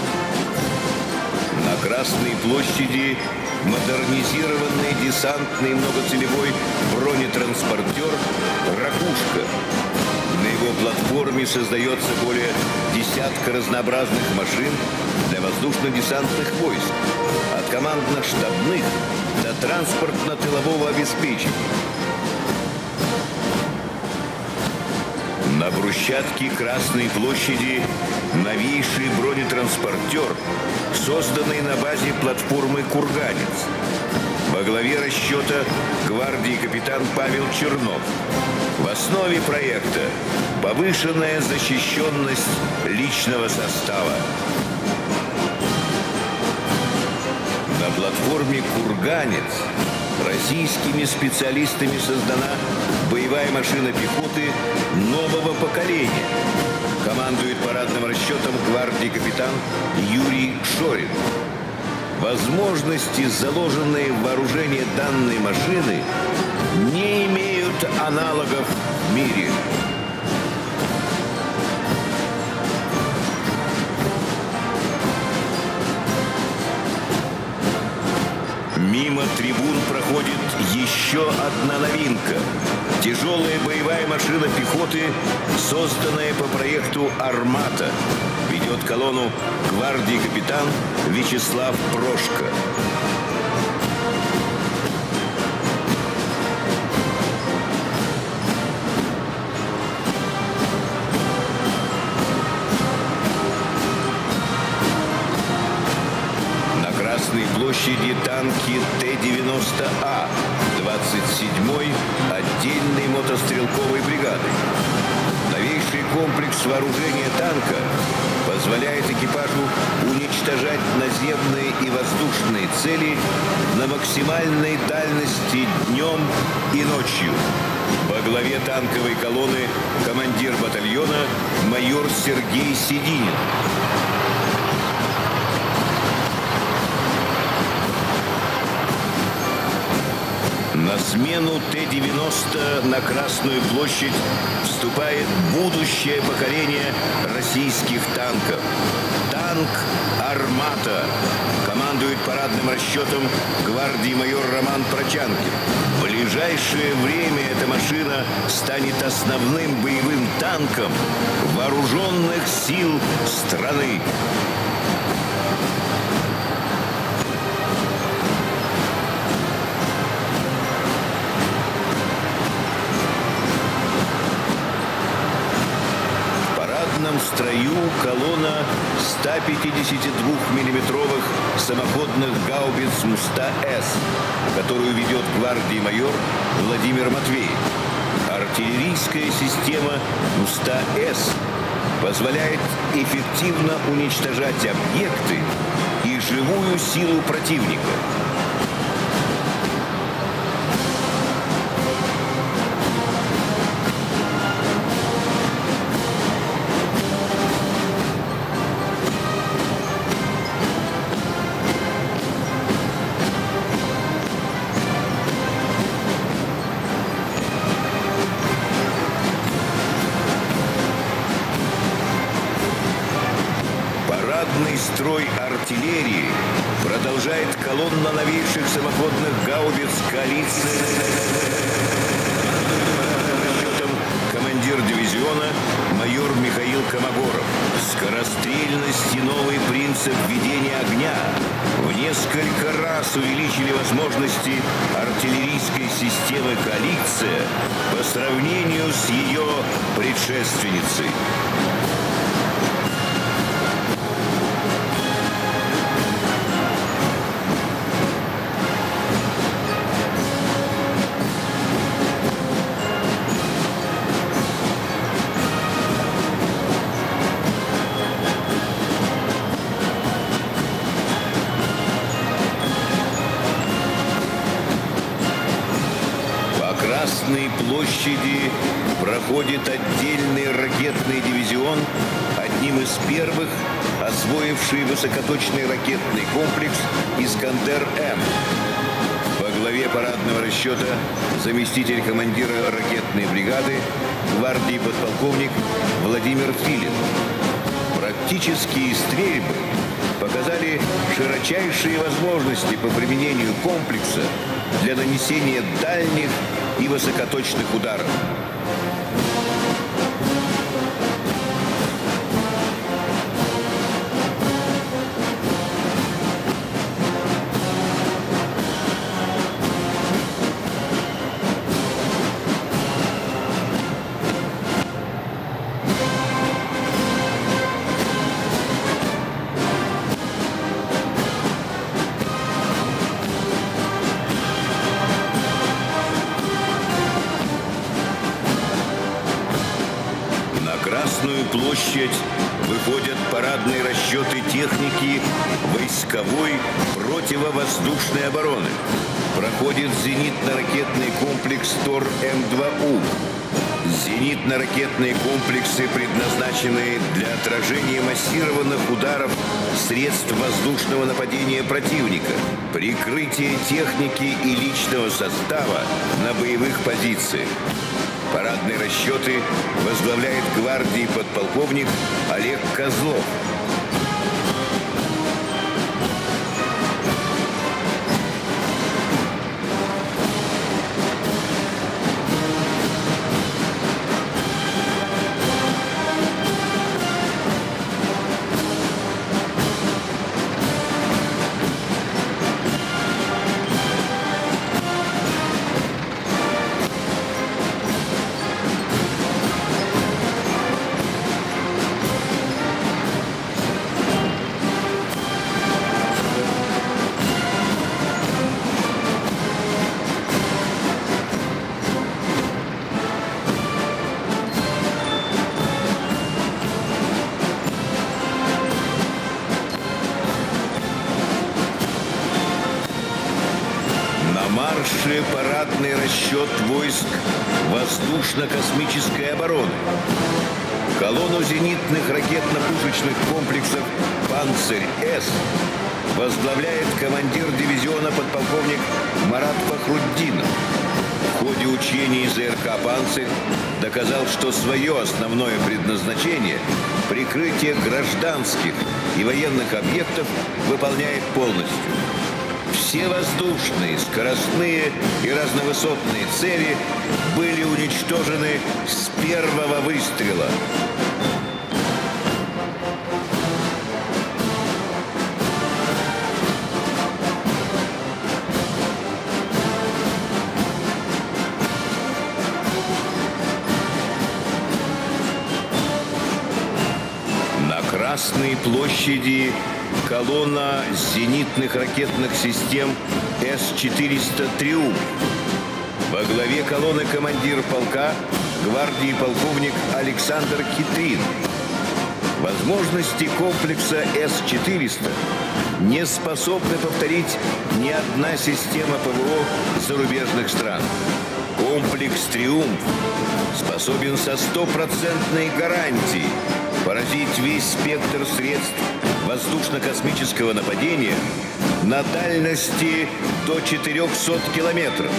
На Красной площади модернизированный десантный многоцелевой бронетранспортер «Ракушка». На его платформе создается более десятка разнообразных машин для воздушно-десантных войск, от командно-штабных до транспортно-тылового обеспечения. На брусчатке Красной площади новейший бронетранспортер, созданный на базе платформы «Курганец». Во главе расчета гвардии капитан Павел Чернов. В основе проекта повышенная защищенность личного состава. На платформе «Курганец» российскими специалистами создана боевая машина пехоты нового поколения. Командует парадным расчетом гвардии капитан Юрий Шорин. Возможности, заложенные в вооружение данной машины, не имеют аналогов в мире. Мимо трибун проходит еще одна новинка. Тяжелая боевая машина пехоты, созданная по проекту «Армата». Ведет колонну гвардии капитан Вячеслав Прошко. На Красной площади танки Т девяносто А двадцать седьмой отдельной мотострелковой бригады. Новейший комплекс вооружения танка позволяет экипажу уничтожать наземные и воздушные цели на максимальной дальности днем и ночью. Во главе танковой колонны командир батальона майор Сергей Сединин. На смену Т девяносто на Красную площадь вступает будущее поколение российских танков. Танк «Армата». Команда командует парадным расчетом гвардии майор Роман Прочанкин. В ближайшее время эта машина станет основным боевым танком вооруженных сил страны. В строю колонна ста пятидесятидвухмиллиметровых самоходных гаубиц «Муста-С», которую ведет гвардии майор Владимир Матвеев. Артиллерийская система «Муста-С» позволяет эффективно уничтожать объекты и живую силу противника. Строй артиллерии продолжает колонна новейших самоходных гаубиц «Коалиции». Командир дивизиона майор Михаил Комогоров. Скорострельность и новый принцип ведения огня в несколько раз увеличили возможности артиллерийской системы «Коалиция» по сравнению с ее предшественницей. Красной площади проходит отдельный ракетный дивизион, одним из первых освоивший высокоточный ракетный комплекс «Искандер-М». Во главе парадного расчета заместитель командира ракетной бригады гвардии подполковник Владимир Филин. Практические стрельбы показали широчайшие возможности по применению комплекса для нанесения дальних и высокоточных ударов. Красную площадь выходят парадные расчеты техники войсковой противовоздушной обороны. Проходит зенитно-ракетный комплекс Тор М два У. Зенитно-ракетные комплексы предназначены для отражения массированных ударов средств воздушного нападения противника, прикрытия техники и личного состава на боевых позициях. Парадные расчеты возглавляет гвардии подполковник Олег Козлов. марше парадный расчет войск воздушно-космической обороны. Колонну зенитных ракетно-пушечных комплексов «Панцирь-С» возглавляет командир дивизиона подполковник Марат Фахруддинов. В ходе учений ЗРК «Панцирь» доказал, что свое основное предназначение – прикрытие гражданских и военных объектов – выполняет полностью. Все воздушные, скоростные и разновысотные цели были уничтожены с первого выстрела. Красной площади колонна зенитных ракетных систем С четыреста «Триумф». Во главе колонны командир полка гвардии полковник Александр Китрин. Возможности комплекса С четыреста не способны повторить ни одна система ПВО зарубежных стран. Комплекс «Триумф» способен со стопроцентной гарантией поразить весь спектр средств воздушно-космического нападения на дальности до четырехсот километров.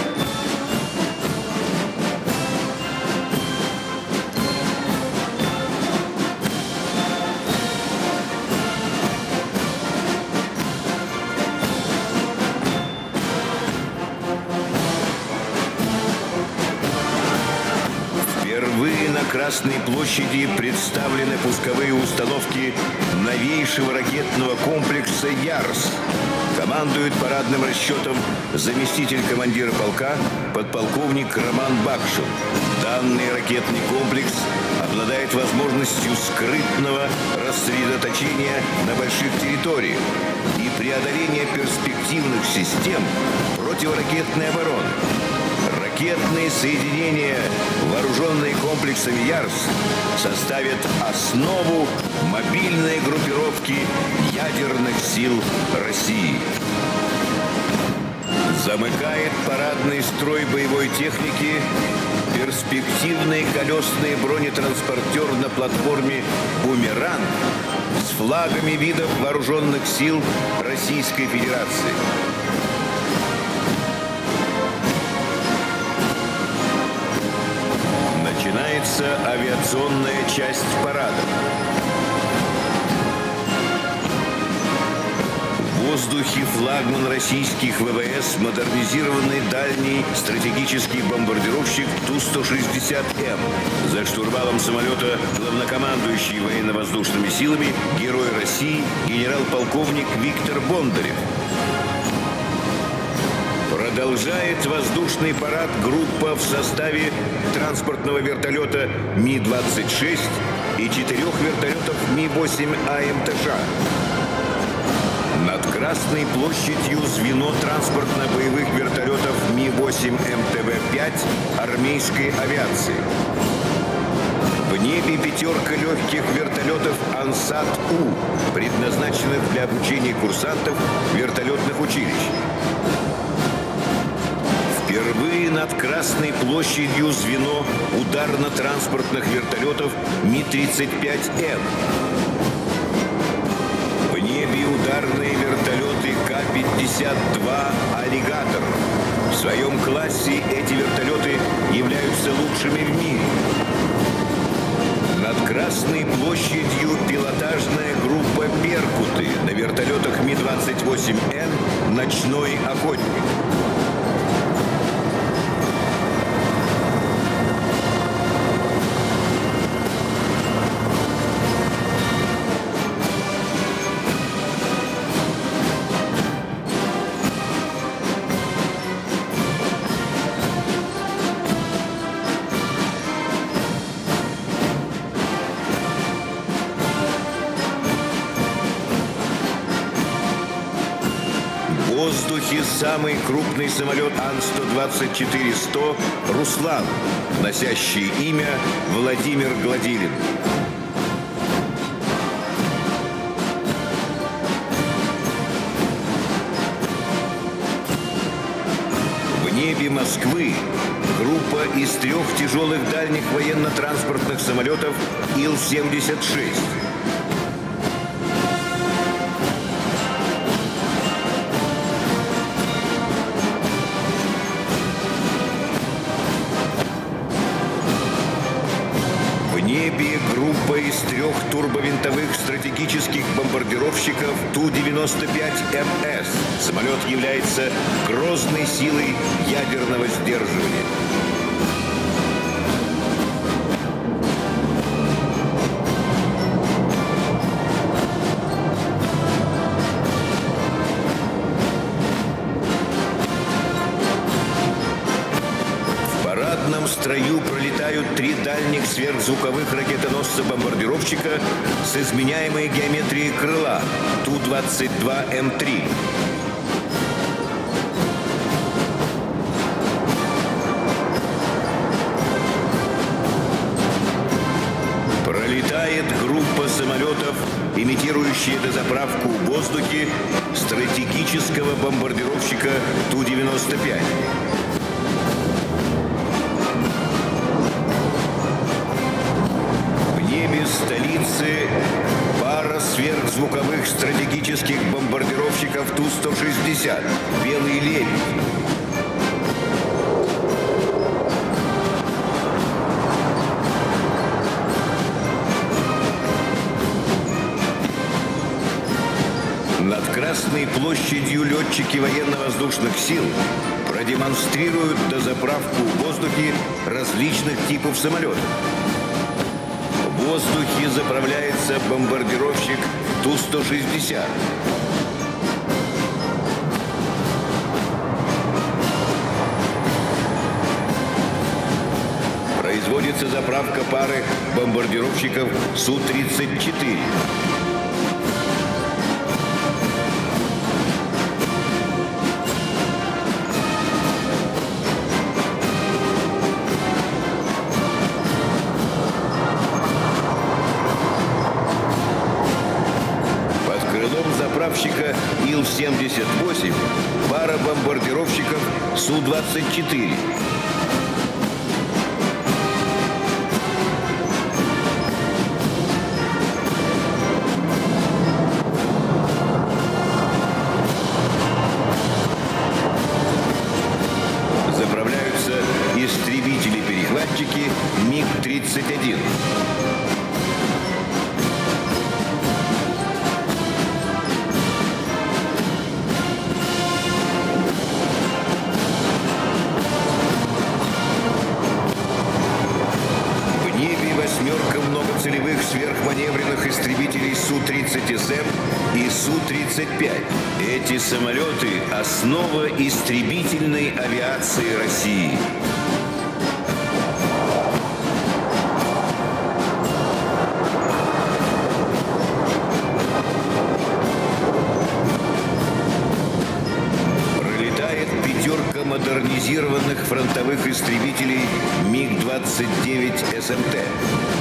Красной площади представлены пусковые установки новейшего ракетного комплекса «Ярс». Командует парадным расчетом заместитель командира полка подполковник Роман Бакшин. Данный ракетный комплекс обладает возможностью скрытного рассредоточения на больших территориях и преодоления перспективных систем противоракетной обороны. Ракетные соединения, вооруженные комплексами «Ярс», составят основу мобильной группировки ядерных сил России. Замыкает парадный строй боевой техники перспективный колесный бронетранспортер на платформе «Бумеранг» с флагами видов вооруженных сил Российской Федерации. Начинается авиационная часть парада. В воздухе флагман российских ВВС — модернизированный дальний стратегический бомбардировщик Ту сто шестьдесят М. За штурвалом самолета главнокомандующий военно-воздушными силами Герой России генерал-полковник Виктор Бондарев. Продолжает воздушный парад группа в составе транспортного вертолета Ми двадцать шесть и четырех вертолетов Ми восемь А М Т Ш. Над Красной площадью звено транспортно-боевых вертолетов Ми восемь М Т В пять армейской авиации. В небе пятерка легких вертолетов Ансат-У, предназначенных для обучения курсантов вертолетных училищ. Впервые над Красной площадью звено ударно-транспортных вертолетов Ми тридцать пять Н. В небе ударные вертолеты К пятьдесят два «Аллигатор». В своем классе эти вертолеты являются лучшими в мире. Над Красной площадью пилотажная группа «Беркуты» на вертолетах Ми двадцать восемь Н «Ночной охотник». В воздухе самый крупный самолет Ан сто двадцать четыре сто «Руслан», носящий имя Владимир Гладилин. В небе Москвы группа из трех тяжелых дальних военно-транспортных самолетов Ил семьдесят шесть. небе группа из трех турбовинтовых стратегических бомбардировщиков Ту девяносто пять Эм Эс. Самолет является грозной силой ядерного сдерживания. В строю пролетают три дальних сверхзвуковых ракетоносца-бомбардировщика с изменяемой геометрией крыла Ту двадцать два Эм три. Пролетает группа самолетов, имитирующая дозаправку в воздухе стратегического бомбардировщика Ту девяносто пять. Столицы пара сверхзвуковых стратегических бомбардировщиков Ту сто шестьдесят «Белый лебедь». Над Красной площадью летчики военно-воздушных сил продемонстрируют дозаправку в воздухе различных типов самолетов. В воздухе заправляется бомбардировщик Ту сто шестьдесят. Производится заправка пары бомбардировщиков Су тридцать четыре. Заправщика Ил семьдесят восемь пара бомбардировщиков Су двадцать четыре. Заправляются истребители-перехватчики Миг тридцать один. Многоцелевых сверхманевренных истребителей Су тридцать Эс Эм и Су тридцать пять. Эти самолеты – основа истребительной авиации России. Пролетает пятерка модернизированных фронтовых истребителей Миг двадцать девять Эс Эм Тэ.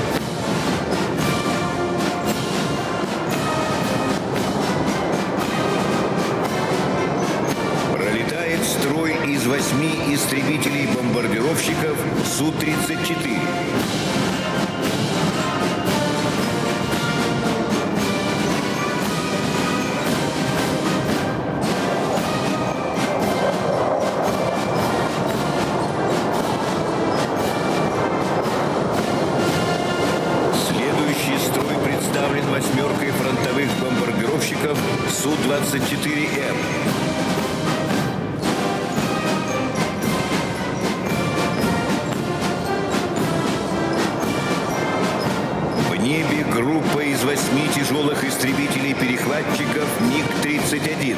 Строй из восьми истребителей-бомбардировщиков Су тридцать четыре. Следующий строй представлен восьмеркой фронтовых бомбардировщиков Су двадцать четыре Эм. В небе группа из восьми тяжелых истребителей-перехватчиков Миг тридцать один.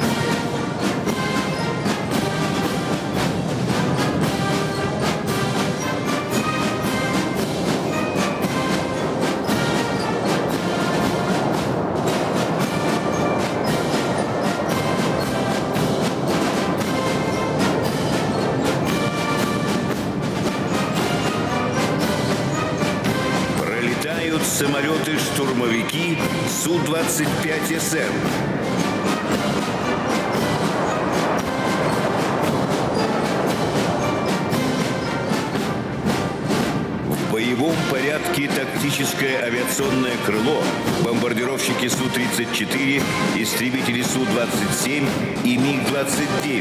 Самолеты-штурмовики Су двадцать пять Эс Эм. В боевом порядке тактическое авиационное крыло, бомбардировщики Су тридцать четыре, истребители Су двадцать семь и Миг двадцать девять.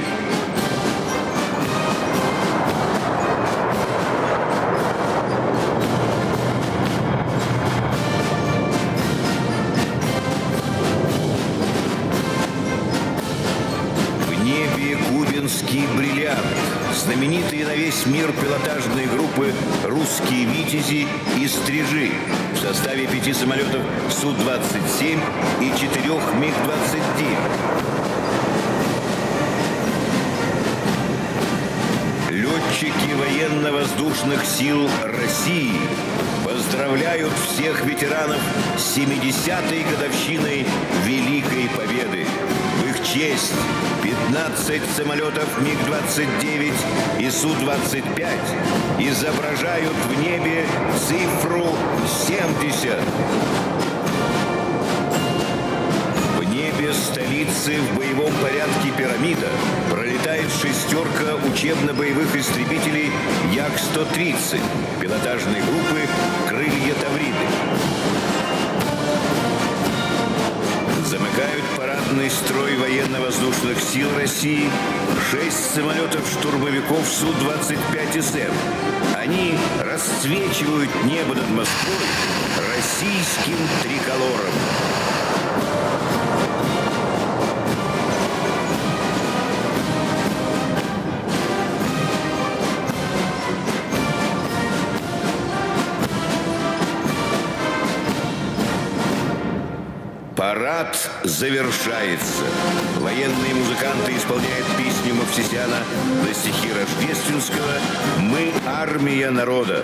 Русский бриллиант. Знаменитые на весь мир пилотажные группы «Русские витязи» и «Стрижи» в составе пяти самолетов Су двадцать семь и четырех МиГ двадцать девять. Летчики военно-воздушных сил России поздравляют всех ветеранов с семидесятой годовщиной Великой Победы. В их честь пятнадцать самолетов МиГ двадцать девять и Су двадцать пять изображают в небе цифру семьдесят. В небе столицы в боевом порядке «Пирамида» пролетает шестерка учебно-боевых истребителей Як сто тридцать пилотажной группы «Крылья Тавриды». Замыкают парадный строй военно-воздушных сил России шесть самолетов-штурмовиков Су двадцать пять эс эм. Они расцвечивают небо над Москвой российским триколором. Парад завершается. Военные музыканты исполняют песню Мовсисяна на стихи Рождественского «Мы армия народа».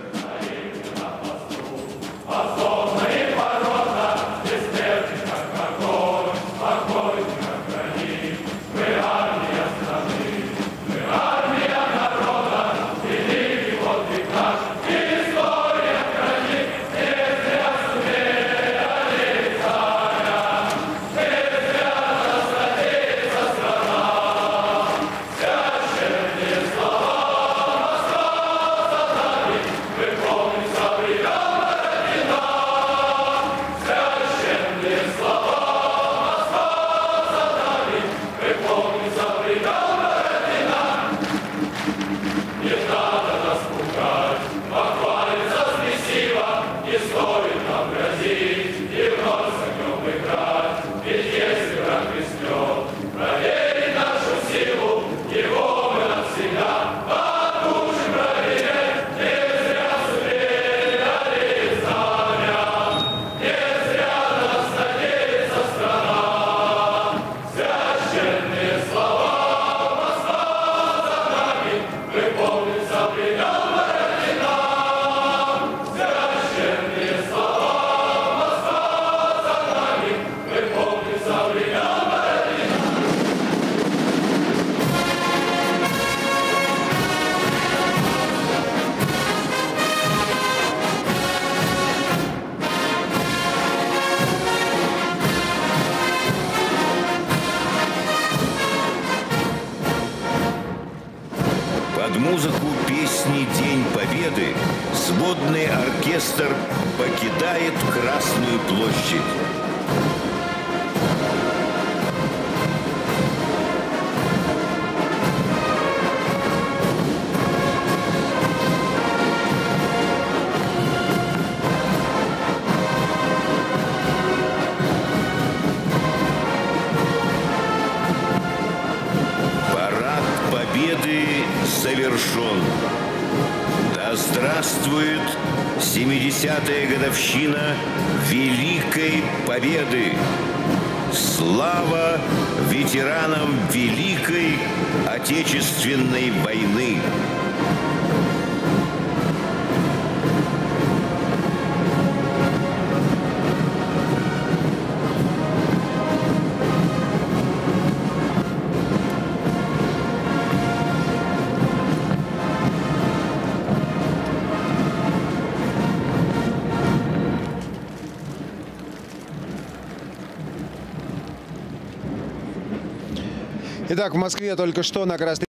Под музыку песни «День Победы» сводный оркестр покидает Красную площадь. Победы завершен. Да здравствует семидесятая годовщина Великой Победы! Слава ветеранам Великой Отечественной войны! Итак, в Москве только что на Красной